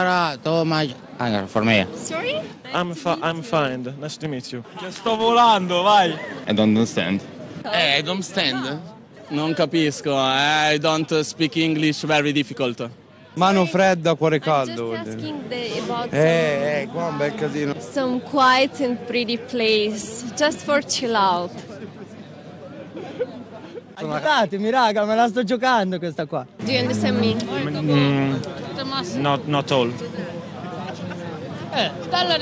For me. Sorry? I'm fine. Nice to meet you. Sto volando, vai. I don't understand. I don't stand. Non capisco. I don't speak English very difficult. Mano fredda, cuore caldo. Just asking about Qua è un bel casino. some quiet and pretty place, just for chill out. Aiutatemi raga, me la sto giocando questa qua. Do you understand me? Not all. Dalla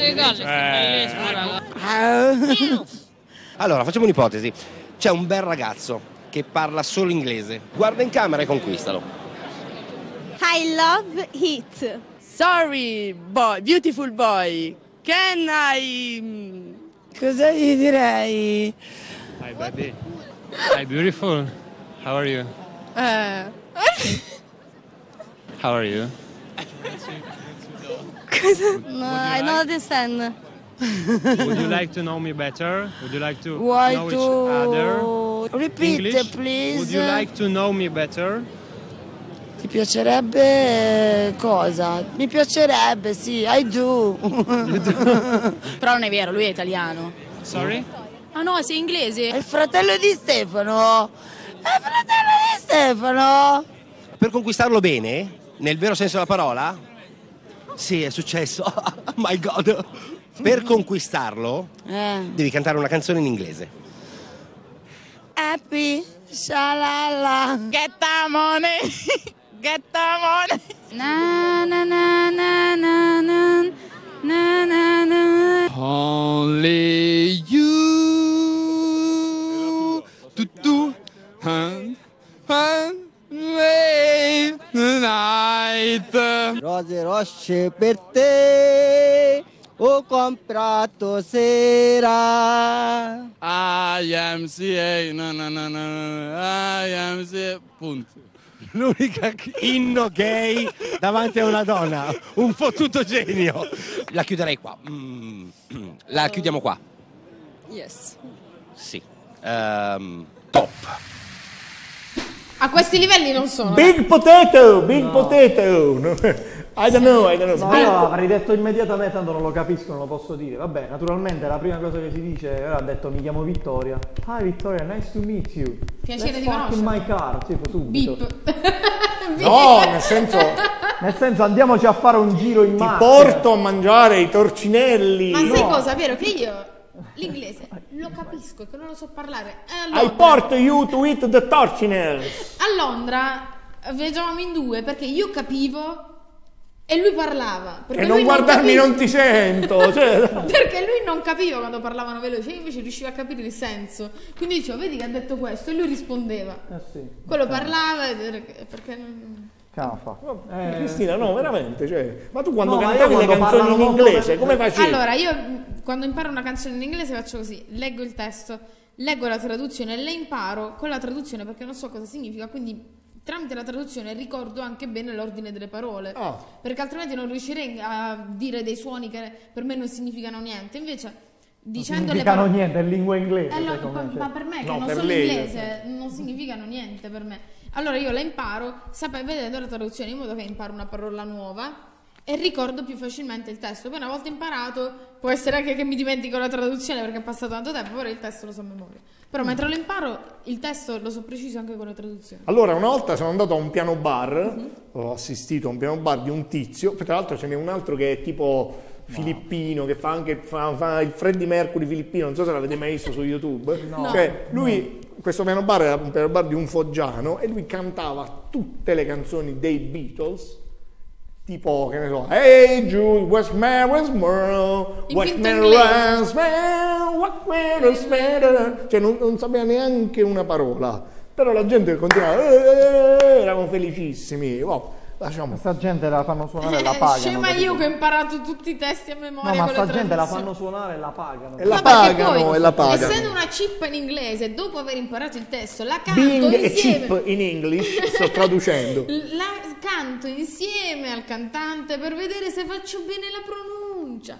Allora, facciamo un'ipotesi. C'è un bel ragazzo che parla solo inglese. Guarda in camera e conquistalo. I love it. Sorry, boy, beautiful boy. Can I... Cosa gli direi? Hi baby. Hi beautiful. How are you? How are you? No, I don't understand. Would you like to know me better? Would you like to Why know each to other? repeat, English? please? Would you like to know me better? Ti piacerebbe cosa? Mi piacerebbe, sì, I do. Però non è vero, lui è italiano. Sorry? Ah no, sei inglese? È il fratello di Stefano. È il fratello di Stefano. Per conquistarlo bene, nel vero senso della parola? Sì, è successo. Oh my God. Per conquistarlo, devi cantare una canzone in inglese. Happy, shalala. Get the money. Get the money. Na na na na na na na na na. Only you. Tu hand wave the night. Rose rosse per te. Ho comprato sera. IMCA, no, IMCA, punto. L'unica inno gay davanti a una donna, un fottuto genio. La chiuderei qua. La chiudiamo qua. Yes. Sì. Top. A questi livelli non sono. Big potato, big potato. I don't know. No, io avrei detto immediatamente, tanto non lo capisco, non lo posso dire. Vabbè, naturalmente la prima cosa che si dice, ha detto mi chiamo Vittoria. Hi Vittoria, nice to meet you. Piacere di conoscerti. In my car, tipo subito. No, nel senso andiamoci a fare un giro in macchina. Ti porto a mangiare i torcinelli. Ma sai cosa, vero? Che io l'inglese lo capisco, che non lo so parlare. I porto you to eat the torcinells. A Londra viaggiavamo in due perché io capivo e lui parlava. E non guardarmi, non ti sento. Cioè. Perché lui non capiva quando parlavano veloce, io invece riuscivo a capire il senso. Quindi dicevo, vedi che ha detto questo, e lui rispondeva. Sì. Quello parlava perché non... Cristina, no, veramente, cioè, ma tu quando cantavi le canzoni in inglese, come facevi? Allora, io quando imparo una canzone in inglese faccio così, leggo il testo, leggo la traduzione, le imparo con la traduzione perché non so cosa significa, quindi tramite la traduzione ricordo anche bene l'ordine delle parole, perché altrimenti non riuscirei a dire dei suoni che per me non significano niente. Invece dicendo non significano niente, è lingua inglese. Ma per me, che non so l'inglese, non significano niente per me. Allora io la imparo vedendo la traduzione, in modo che imparo una parola nuova e ricordo più facilmente il testo. Poi una volta imparato può essere anche che mi dimentico la traduzione perché è passato tanto tempo, però il testo lo so a memoria. Però mentre lo imparo il testo lo so preciso anche con la traduzione. Allora una volta sono andato a un piano bar, ho assistito a un piano bar di un tizio, tra l'altro ce n'è un altro che è tipo filippino, che fa anche il Freddie Mercury filippino, non so se l'avete mai visto su YouTube. No. Cioè lui, questo piano bar era un piano bar di un foggiano e lui cantava tutte le canzoni dei Beatles, tipo, che ne so, Hey Jude, what's Mary's Merle, what's Mary's Merle, what's Mary's Merle, cioè non sapeva neanche una parola, però la gente continuava, eravamo felicissimi. Lasciamo. Questa gente la fanno suonare e la pagano. Scema io che ho imparato tutti i testi a memoria. No, ma con sta le gente la traduzioni. fanno suonare e la pagano. E la pagano. Essendo una chip in inglese, dopo aver imparato il testo, la canto Bing insieme. e chip in English, sto traducendo. La canto insieme al cantante per vedere se faccio bene la pronuncia.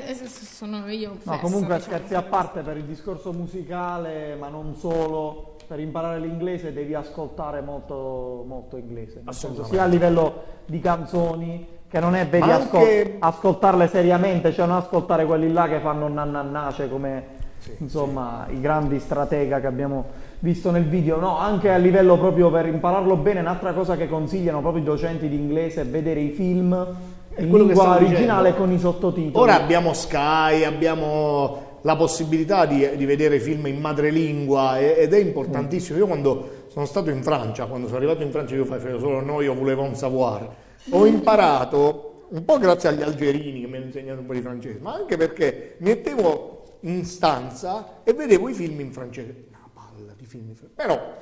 Sono io. No, comunque scherzi a parte, per il discorso musicale, ma non solo. Per imparare l'inglese devi ascoltare molto, molto inglese, nel senso, sia a livello di canzoni, che non è vedi ascoltarle seriamente, cioè non ascoltare quelli là che fanno nannannace come insomma i grandi stratega che abbiamo visto nel video, no, anche a livello proprio per impararlo bene. Un'altra cosa che consigliano proprio i docenti di inglese è vedere i film in lingua originale con i sottotitoli. Ora abbiamo Sky, abbiamo la possibilità di vedere film in madrelingua ed è importantissimo. Io quando sono stato in Francia, quando sono arrivato in Francia, io facevo solo io volevo un savoir, ho imparato un po' grazie agli algerini che mi hanno insegnato un po' di francese, ma anche perché mettevo in stanza e vedevo i film in francese, una palla di film in francese,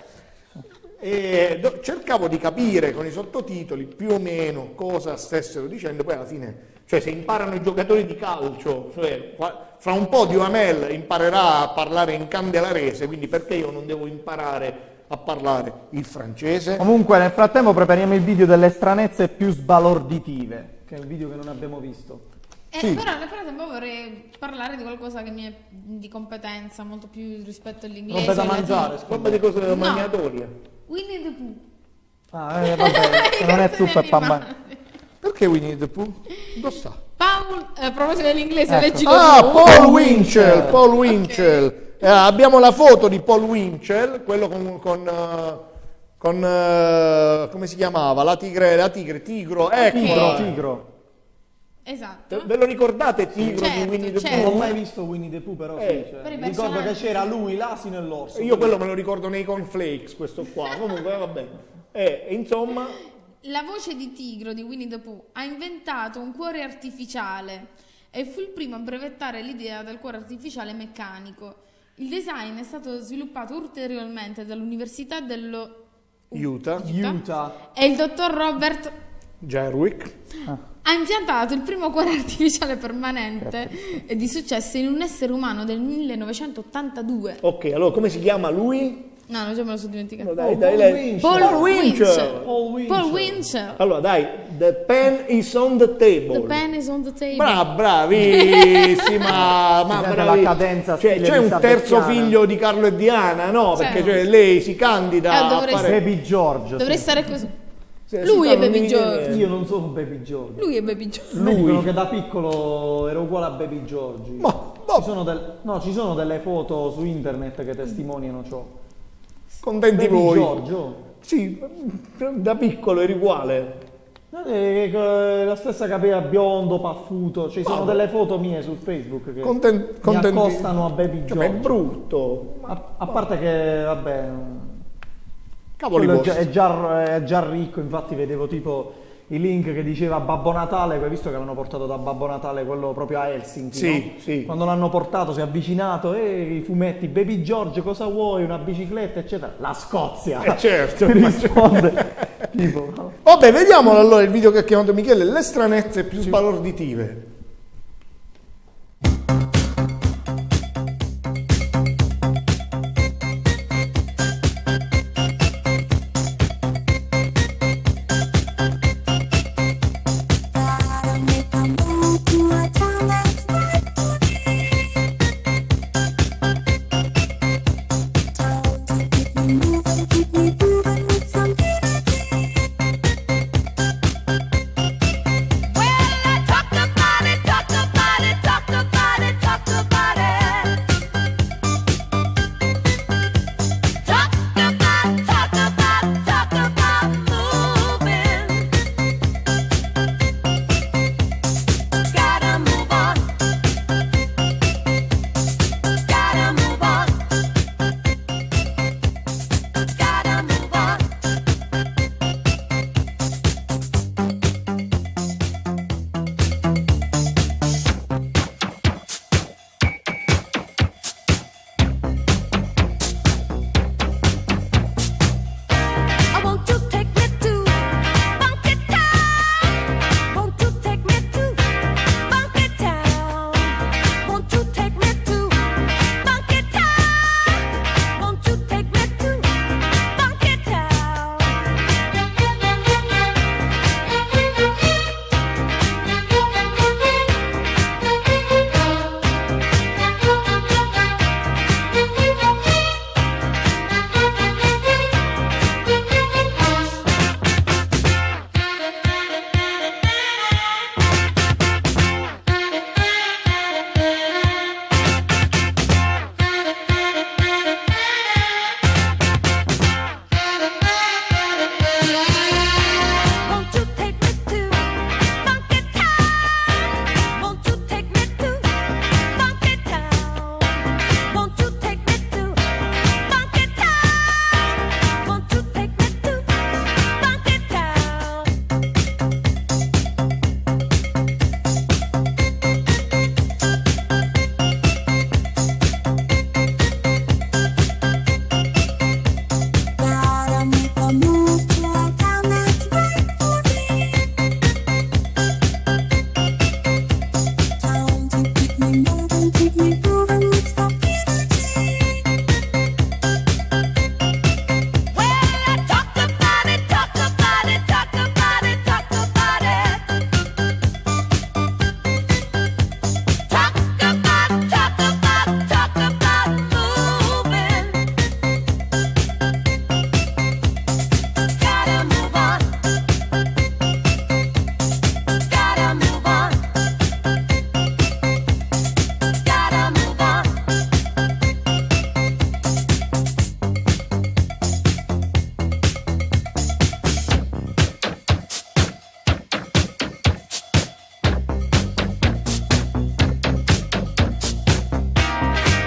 però cercavo di capire con i sottotitoli più o meno cosa stessero dicendo. Poi alla fine, cioè, se imparano i giocatori di calcio, cioè, fra un po' Duhamel imparerà a parlare in candelarese, quindi perché io non devo imparare a parlare il francese? Comunque nel frattempo prepariamo il video delle stranezze più sbalorditive, che è un video che non abbiamo visto. Però nel frattempo vorrei parlare di qualcosa che mi è di competenza molto più rispetto all'inglese. Roba da mangiare, roba di cose maniatorie. Winnie the Pooh. Vabbè, se non è zuppa è pan. Perché Winnie the Pooh? Dove sta? Paul, a proposito dell'inglese, Ecco. leggilo tu. Paul Winchell, Paul Winchell. Abbiamo la foto di Paul Winchell, quello con come si chiamava? La tigro, ecco. Tigro. Esatto. Ve lo ricordate Tigro Certo, di Winnie the Pooh? Non ho mai visto Winnie the Pooh, però sì, cioè, Per i ricordo che personaggi. c'era lui, l'asino e l'orso. Io quello me lo ricordo nei cornflakes, questo qua. Comunque va bene. Insomma, La voce di Tigro di Winnie the Pooh ha inventato un cuore artificiale e fu il primo a brevettare l'idea del cuore artificiale meccanico. Il design è stato sviluppato ulteriormente dall'Università dello Utah. e il dottor Robert Gerwick. ha impiantato il primo cuore artificiale permanente e di successo in un essere umano del 1982. Ok, allora come si chiama lui? No, non ce me lo sono dimenticato. Dai, Paul Winchell. Paul Winchell. Allora dai, the pen is on the table. The pen is on the table. Bravissima, ma sente bravi. la cadenza C'è stile un terzo elisabettiana. figlio di Carlo e Diana, no? Perché Certo. lei si candida a dovrei- fare... Baby George. Dovrei sì. stare così. sì, Lui è non Baby mi George. viene- Io non sono Baby George. Lui è Baby George. Mi dicono che da piccolo ero uguale a Baby George. Ci sono delle foto su internet che testimoniano ciò. Contenti Baby voi. George, oh. Sì, da piccolo eri uguale. La stessa capella, biondo, paffuto. Ci sono Vabbè. delle foto mie su Facebook che Contenti- mi accostano a Baby Cioè, George. ma è brutto. A parte che, vabbè, Cavoli quello vostri. è già ricco. Infatti vedevo tipo i link che diceva Babbo Natale, che hai visto che avevano portato da Babbo Natale quello proprio a Helsinki, Sì, no? sì. Quando l'hanno portato si è avvicinato e i fumetti, Baby George cosa vuoi, una bicicletta eccetera. La Scozia Certo. risponde tipo, Vabbè, vediamo allora il video che ha chiamato Michele, le stranezze più sbalorditive. Well, I talked about it.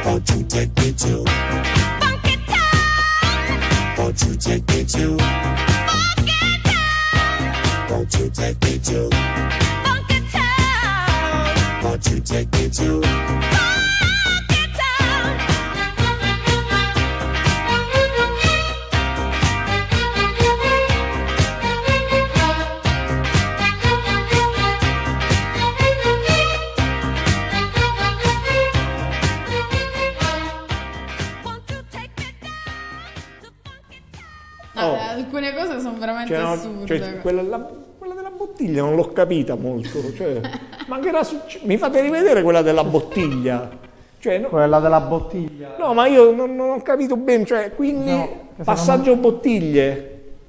Won't you take me to Funky Town? Won't you take me to Funky Town? Won't you take me to Funky Town? Won't you take me to Funky Town? Alcune cose sono veramente assurde. Quella della bottiglia non l'ho capita molto. Ma che era mi fate rivedere quella della bottiglia? Quella della bottiglia. No, ma io non ho capito bene. Quindi passaggio bottiglie.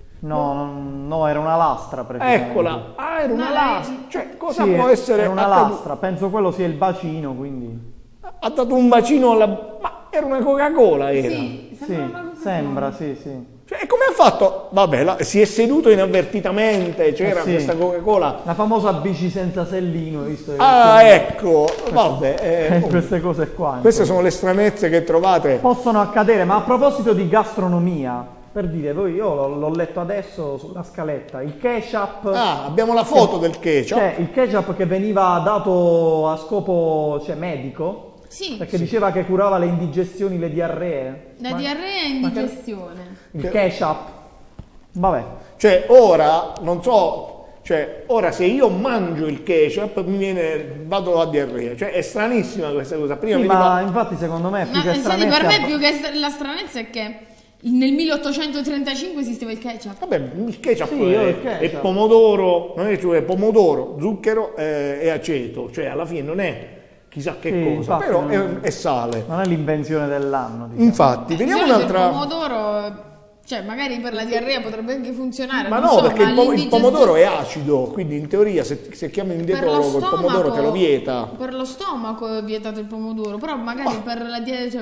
No, era una lastra praticamente. Eccola. Ah, era una lastra. Cosa può essere? Era una lastra. Penso quello sia il bacino, quindi. Ha dato un bacino alla. Ma era una Coca-Cola, era? Sì, sembra, sì. Come ha fatto? Vabbè, si è seduto inavvertitamente, c'era questa Coca-Cola. La famosa bici senza sellino, visto? Ecco, vabbè. Queste cose qua. Queste sono le stranezze che trovate. Possono accadere, ma a proposito di gastronomia, per dire, io l'ho letto adesso sulla scaletta, il ketchup. Abbiamo la foto del ketchup. Il ketchup che veniva dato a scopo medico. Sì. Perché diceva che curava le indigestioni, le diarree. Diarrea e indigestione. Il ketchup. Vabbè. Ora, non so, ora se io mangio il ketchup vado a diarrea. È stranissima questa cosa. Prima ma infatti secondo me è più che stranezza. Per me più che la stranezza è che nel 1835 esisteva il ketchup. Vabbè, il ketchup è pomodoro, non è pomodoro, zucchero e aceto. Alla fine non è chissà che cosa, però è sale. Non è l'invenzione dell'anno. Diciamo. Infatti, vediamo un'altra. Il pomodoro, magari per la diarrea potrebbe anche funzionare. Ma no, perché il pomodoro è acido, quindi in teoria se chiami un dietologo il pomodoro te lo vieta. Per lo stomaco è vietato il pomodoro, però magari per la diarrea.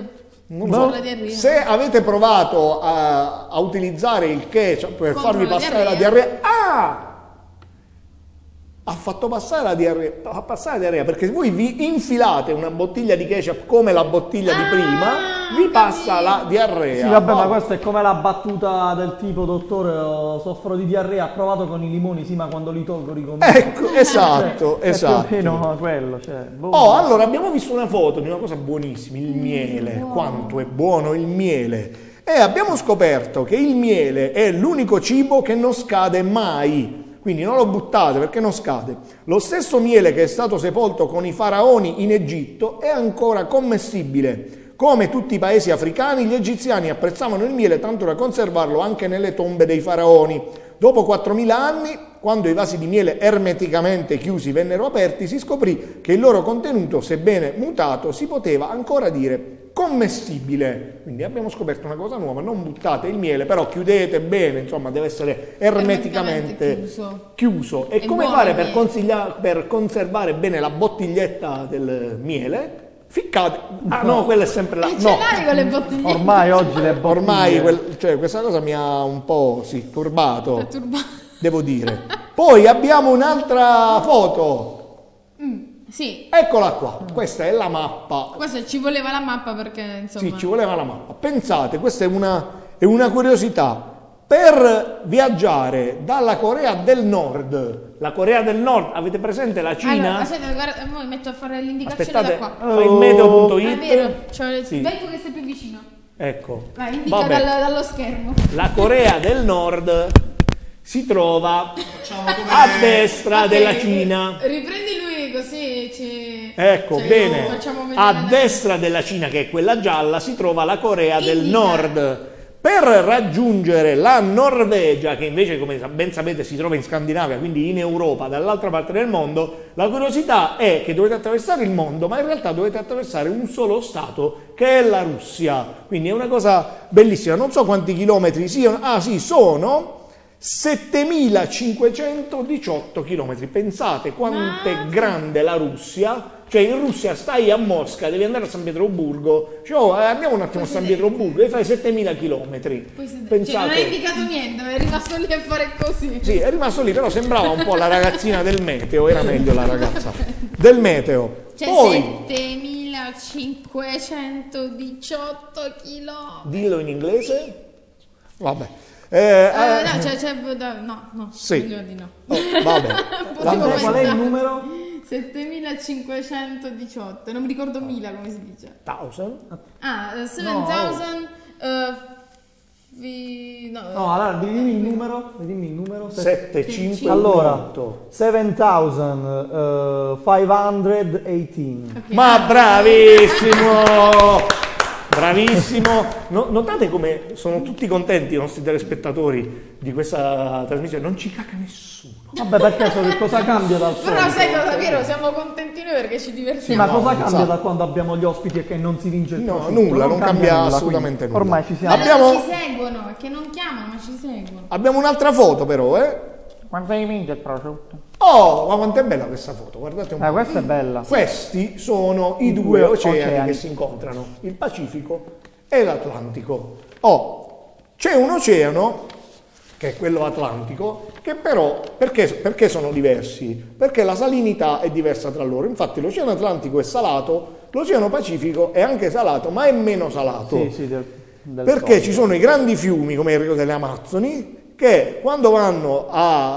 Se avete provato a utilizzare il ketchup per farvi passare la diarrea, ha fatto passare la diarrea, perché voi vi infilate una bottiglia di ketchup come la bottiglia di prima, vi passa la diarrea. Sì, vabbè, ma questa è come la battuta del tipo: dottore, soffro di diarrea, ha provato con i limoni, sì, ma quando li tolgo ricomincio. Ecco, esatto. No, quello, allora abbiamo visto una foto di una cosa buonissima, il miele, quanto è buono il miele. E abbiamo scoperto che il miele è l'unico cibo che non scade mai. Quindi non lo buttate perché non scade. Lo stesso miele che è stato sepolto con i faraoni in Egitto è ancora commestibile. Come tutti i paesi africani, gli egiziani apprezzavano il miele tanto da conservarlo anche nelle tombe dei faraoni. Dopo 4.000 anni, quando i vasi di miele ermeticamente chiusi vennero aperti, si scoprì che il loro contenuto, sebbene mutato, si poteva ancora dire commestibile. Quindi abbiamo scoperto una cosa nuova: non buttate il miele, però chiudete bene, insomma deve essere ermeticamente chiuso. E come fare per conservare bene la bottiglietta del miele? Ficcate. No, quella è sempre là. Ce l'hai con le bottiglie? Ormai oggi le bottiglie. Questa cosa mi ha un po' turbato. Devo dire. Poi abbiamo un'altra foto. Sì. Eccola qua, questa è la mappa. Questa ci voleva la mappa perché insomma. Sì, ci voleva la mappa. Pensate, questa è una curiosità. Per viaggiare dalla Corea del Nord, la Corea del Nord, avete presente la Cina? Allora, aspetta, guarda, mi metto a fare l'indicazione da qua. Fai il meteo.it. È vero, sì. Vai tu che sei più vicino. Ecco. Vai, indica dallo schermo. La Corea del Nord si trova a destra della Cina. Riprendi lui così ci... Ecco, bene. A destra della Cina, che è quella gialla, si trova la Corea del Nord. Per raggiungere la Norvegia, che invece, come ben sapete, si trova in Scandinavia, quindi in Europa, dall'altra parte del mondo, la curiosità è che dovete attraversare il mondo, ma in realtà dovete attraversare un solo stato, che è la Russia. Quindi è una cosa bellissima. Non so quanti chilometri siano. Sono 7.518 chilometri. Pensate quanto è grande la Russia. Cioè in Russia stai a Mosca, devi andare a San Pietroburgo, andiamo un attimo a San Pietroburgo e fai 7.000 chilometri. Cioè, non hai indicato niente, è rimasto lì a fare così. Sì, è rimasto lì, però sembrava un po' la ragazzina del meteo, era meglio la ragazza del meteo. Cioè poi, 7.000 7518 km. Dillo in inglese. Vabbè. No, sì. meglio di no. Vabbè. Qual è il numero? 7518, non mi ricordo 1000 come si dice. 7000? 7000. No, allora dimmi il numero. 7518. Allora, 7518. Okay. Ma bravissimo! Bravissimo! Notate come sono tutti contenti i nostri telespettatori di questa trasmissione, non ci caga nessuno. Vabbè, perché che cosa cambia dal solito? Però sai cosa, Piero? Siamo contenti noi perché ci divertiamo. Sì, ma cosa cambia da quando abbiamo gli ospiti e che non si vince il prosciutto? Nulla, non cambia assolutamente nulla. Ormai ci siamo. Ma ci seguono, perché non chiamano, ma ci seguono. Abbiamo un'altra foto però, Quanto hai vinto il prosciutto? Oh, ma quanto è bella questa foto, guardate un po'. Questa è bella. Questi sono i due oceani che si incontrano, il Pacifico e l'Atlantico. C'è un oceano, che è quello Atlantico, che però, perché sono diversi? Perché la salinità è diversa tra loro. Infatti l'oceano Atlantico è salato, l'oceano Pacifico è anche salato, ma è meno salato. Sì, perché ci sono i grandi fiumi, come il Rio delle Amazzoni, che quando vanno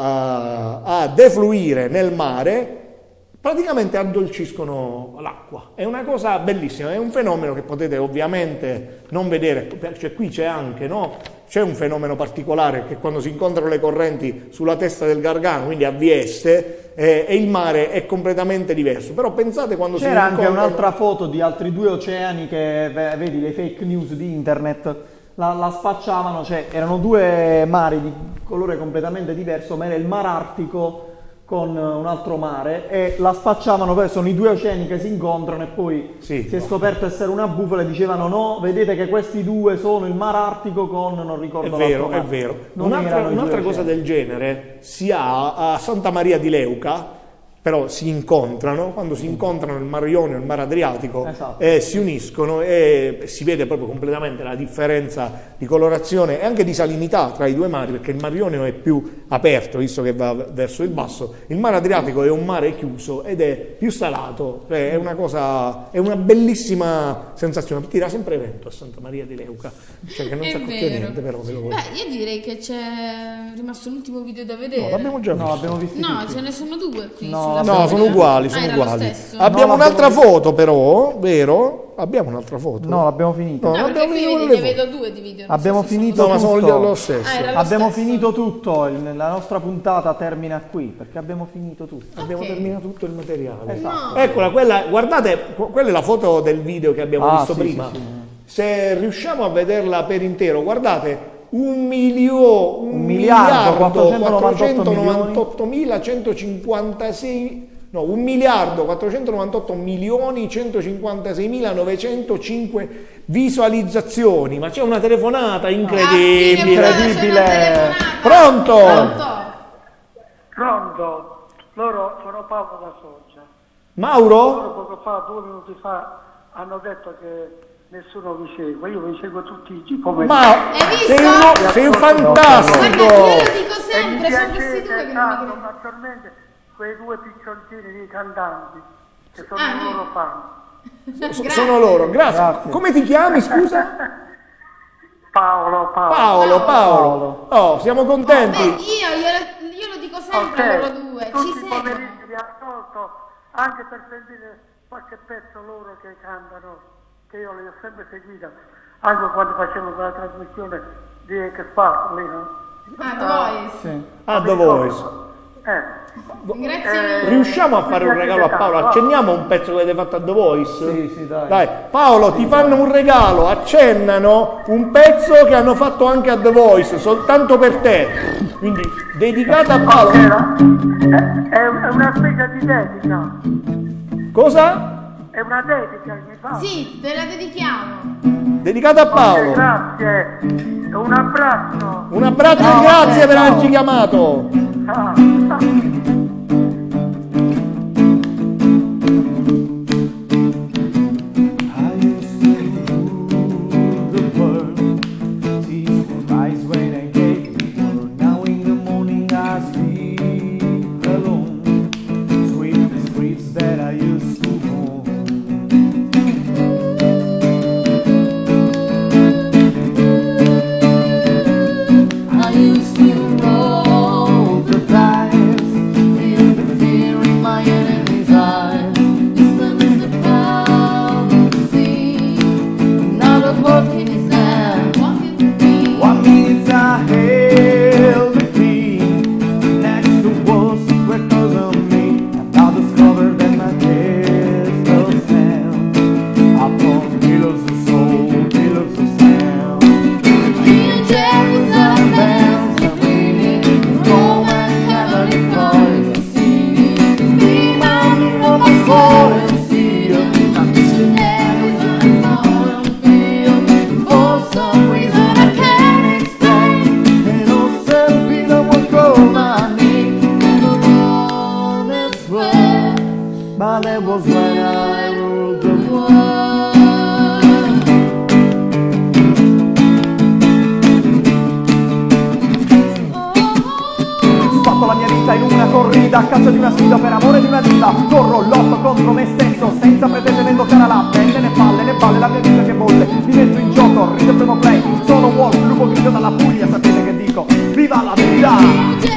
a defluire nel mare praticamente addolciscono l'acqua. È una cosa bellissima, è un fenomeno che potete ovviamente non vedere, cioè qui c'è anche, c'è un fenomeno particolare che quando si incontrano le correnti sulla testa del Gargano, quindi a Vieste, e il mare è completamente diverso. Però pensate quando c'era anche un'altra foto di altri due oceani che, vedi le fake news di internet, la spacciavano, cioè erano due mari di colore completamente diverso, ma era il Mar Artico con un altro mare e la spacciavano, poi sono i due oceani che si incontrano e poi si è scoperto essere una bufala e dicevano no, vedete che questi due sono il Mar Artico con non ricordo l'altro mare. È vero. Un'altra cosa del genere si ha a Santa Maria di Leuca, però si incontrano, quando si incontrano il Mar Ionio e il Mar Adriatico, si uniscono e si vede proprio completamente la differenza di colorazione e anche di salinità tra i due mari, perché il Mar Ionio è più aperto, visto che va verso il basso, il Mar Adriatico è un mare chiuso ed è più salato, è una bellissima sensazione. Tira sempre vento a Santa Maria di Leuca, cioè che non si accorge niente, però ve lo voglio. Io direi che c'è rimasto l'ultimo video da vedere. No, l'abbiamo già visto. l'abbiamo visto tutti. Ce ne sono due qui. No, sono uguali, Abbiamo un'altra foto però, vero? Abbiamo un'altra foto. No, l'abbiamo finito. No, perché qui ne vedo due di video. Abbiamo finito tutto. Ma sono lo stesso. Abbiamo finito tutto, la nostra puntata termina qui, perché abbiamo finito tutto. Abbiamo terminato tutto il materiale. Esatto. Eccola, guardate, quella è la foto del video che abbiamo visto prima. Sì. Se riusciamo a vederla per intero, guardate, 1.498.156.905 visualizzazioni, ma c'è una telefonata incredibile. Pronto? Loro sono Paolo da Foggia. Mauro? Loro poco fa, 2 minuti fa, hanno detto che nessuno vi segue, io vi seguo tutti i pomeriggi. Ma sei un fantastico! Guarda, io lo dico sempre, sono questi due che non mi maggiormente quei due piccioncini di cantanti che sono i loro fan. Sono loro, grazie. Come ti chiami, scusa? Paolo. Oh, siamo contenti. Io lo dico sempre a loro due. Tutti i pomeriggi vi ascolto anche per sentire qualche pezzo loro che cantano, che io li ho sempre seguito, anche quando facevo quella trasmissione di Che Spark lì, no? The Voice. Grazie. Riusciamo a fare un regalo a Paolo? Accenniamo un pezzo che avete fatto a The Voice? Sì, dai. Dai, Paolo, ti fanno un regalo, accennano un pezzo che hanno fatto anche a The Voice, soltanto per te. Quindi, dedicata a Paolo. È una specie di dedica. Cosa? È una dedica che mi fa. Sì, te la dedichiamo. Dedicata a Paolo. Grazie. Un abbraccio. Un abbraccio e grazie per averci chiamato. a caccia di una sfida per amore di una diva. Corro l'otto contro me stesso senza pretendere né toccare la pelle, né palle, né balle, la mia vita che bolle. Mi metto in gioco, rido primo play. Sono Wolf, lupo grigio dalla Puglia, sapete che dico? Viva la verità!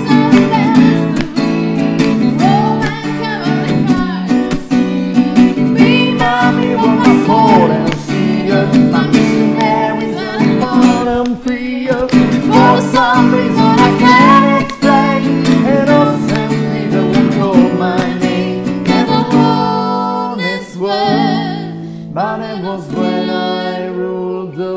For some reason I can't explain, and all simply the one called my name. Never won this world, but it was when I ruled the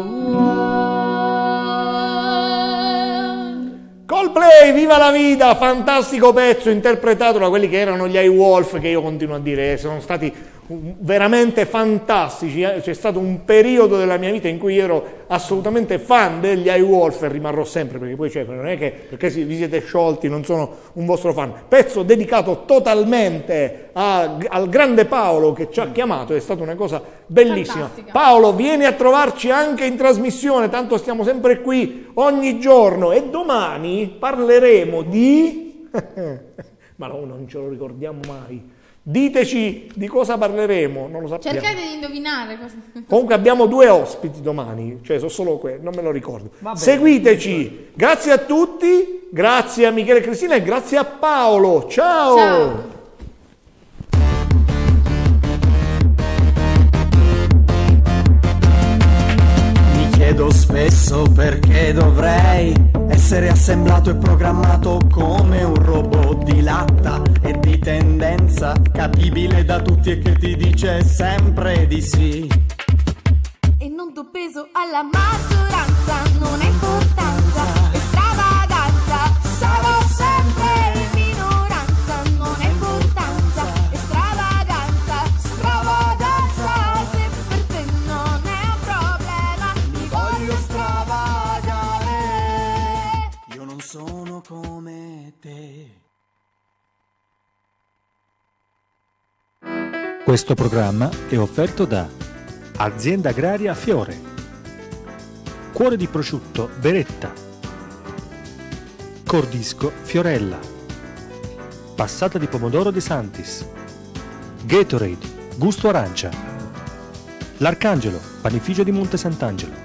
world. Coldplay, viva la vita, fantastico pezzo interpretato da quelli che erano gli iWolf, che io continuo a dire sono stati veramente fantastici. C'è stato un periodo della mia vita in cui ero assolutamente fan degli iWolf e rimarrò sempre, perché poi non è che perché vi siete sciolti non sono un vostro fan. Pezzo dedicato totalmente al grande Paolo che ci ha chiamato, è stata una cosa bellissima. Fantastica. Paolo, vieni a trovarci anche in trasmissione, tanto stiamo sempre qui ogni giorno, e domani parleremo di ma no, non ce lo ricordiamo mai. Diteci di cosa parleremo, non lo sappiamo. Cercate di indovinare cosa. Comunque abbiamo 2 ospiti domani, cioè sono solo quelli, non me lo ricordo. Seguiteci, grazie a tutti, grazie a Michele e Cristina e grazie a Paolo. Ciao. Ciao. Mi chiedo spesso perché dovrei essere assemblato e programmato come un robot di latta e di tendenza capibile da tutti e che ti dice sempre di sì. E non do peso alla maggioranza, non è importanza, extravaganza, sarò sempre in minoranza, non è importanza, extravaganza, stravaganza, se per te non è un problema, mi voglio stravagare. Io non sono come te. Questo programma è offerto da Azienda Agraria Fiore, Cuore di Prosciutto Beretta, Cordisco Fiorella, Passata di Pomodoro De Santis, Gatorade Gusto Arancia, L'Arcangelo Panificio di Monte Sant'Angelo.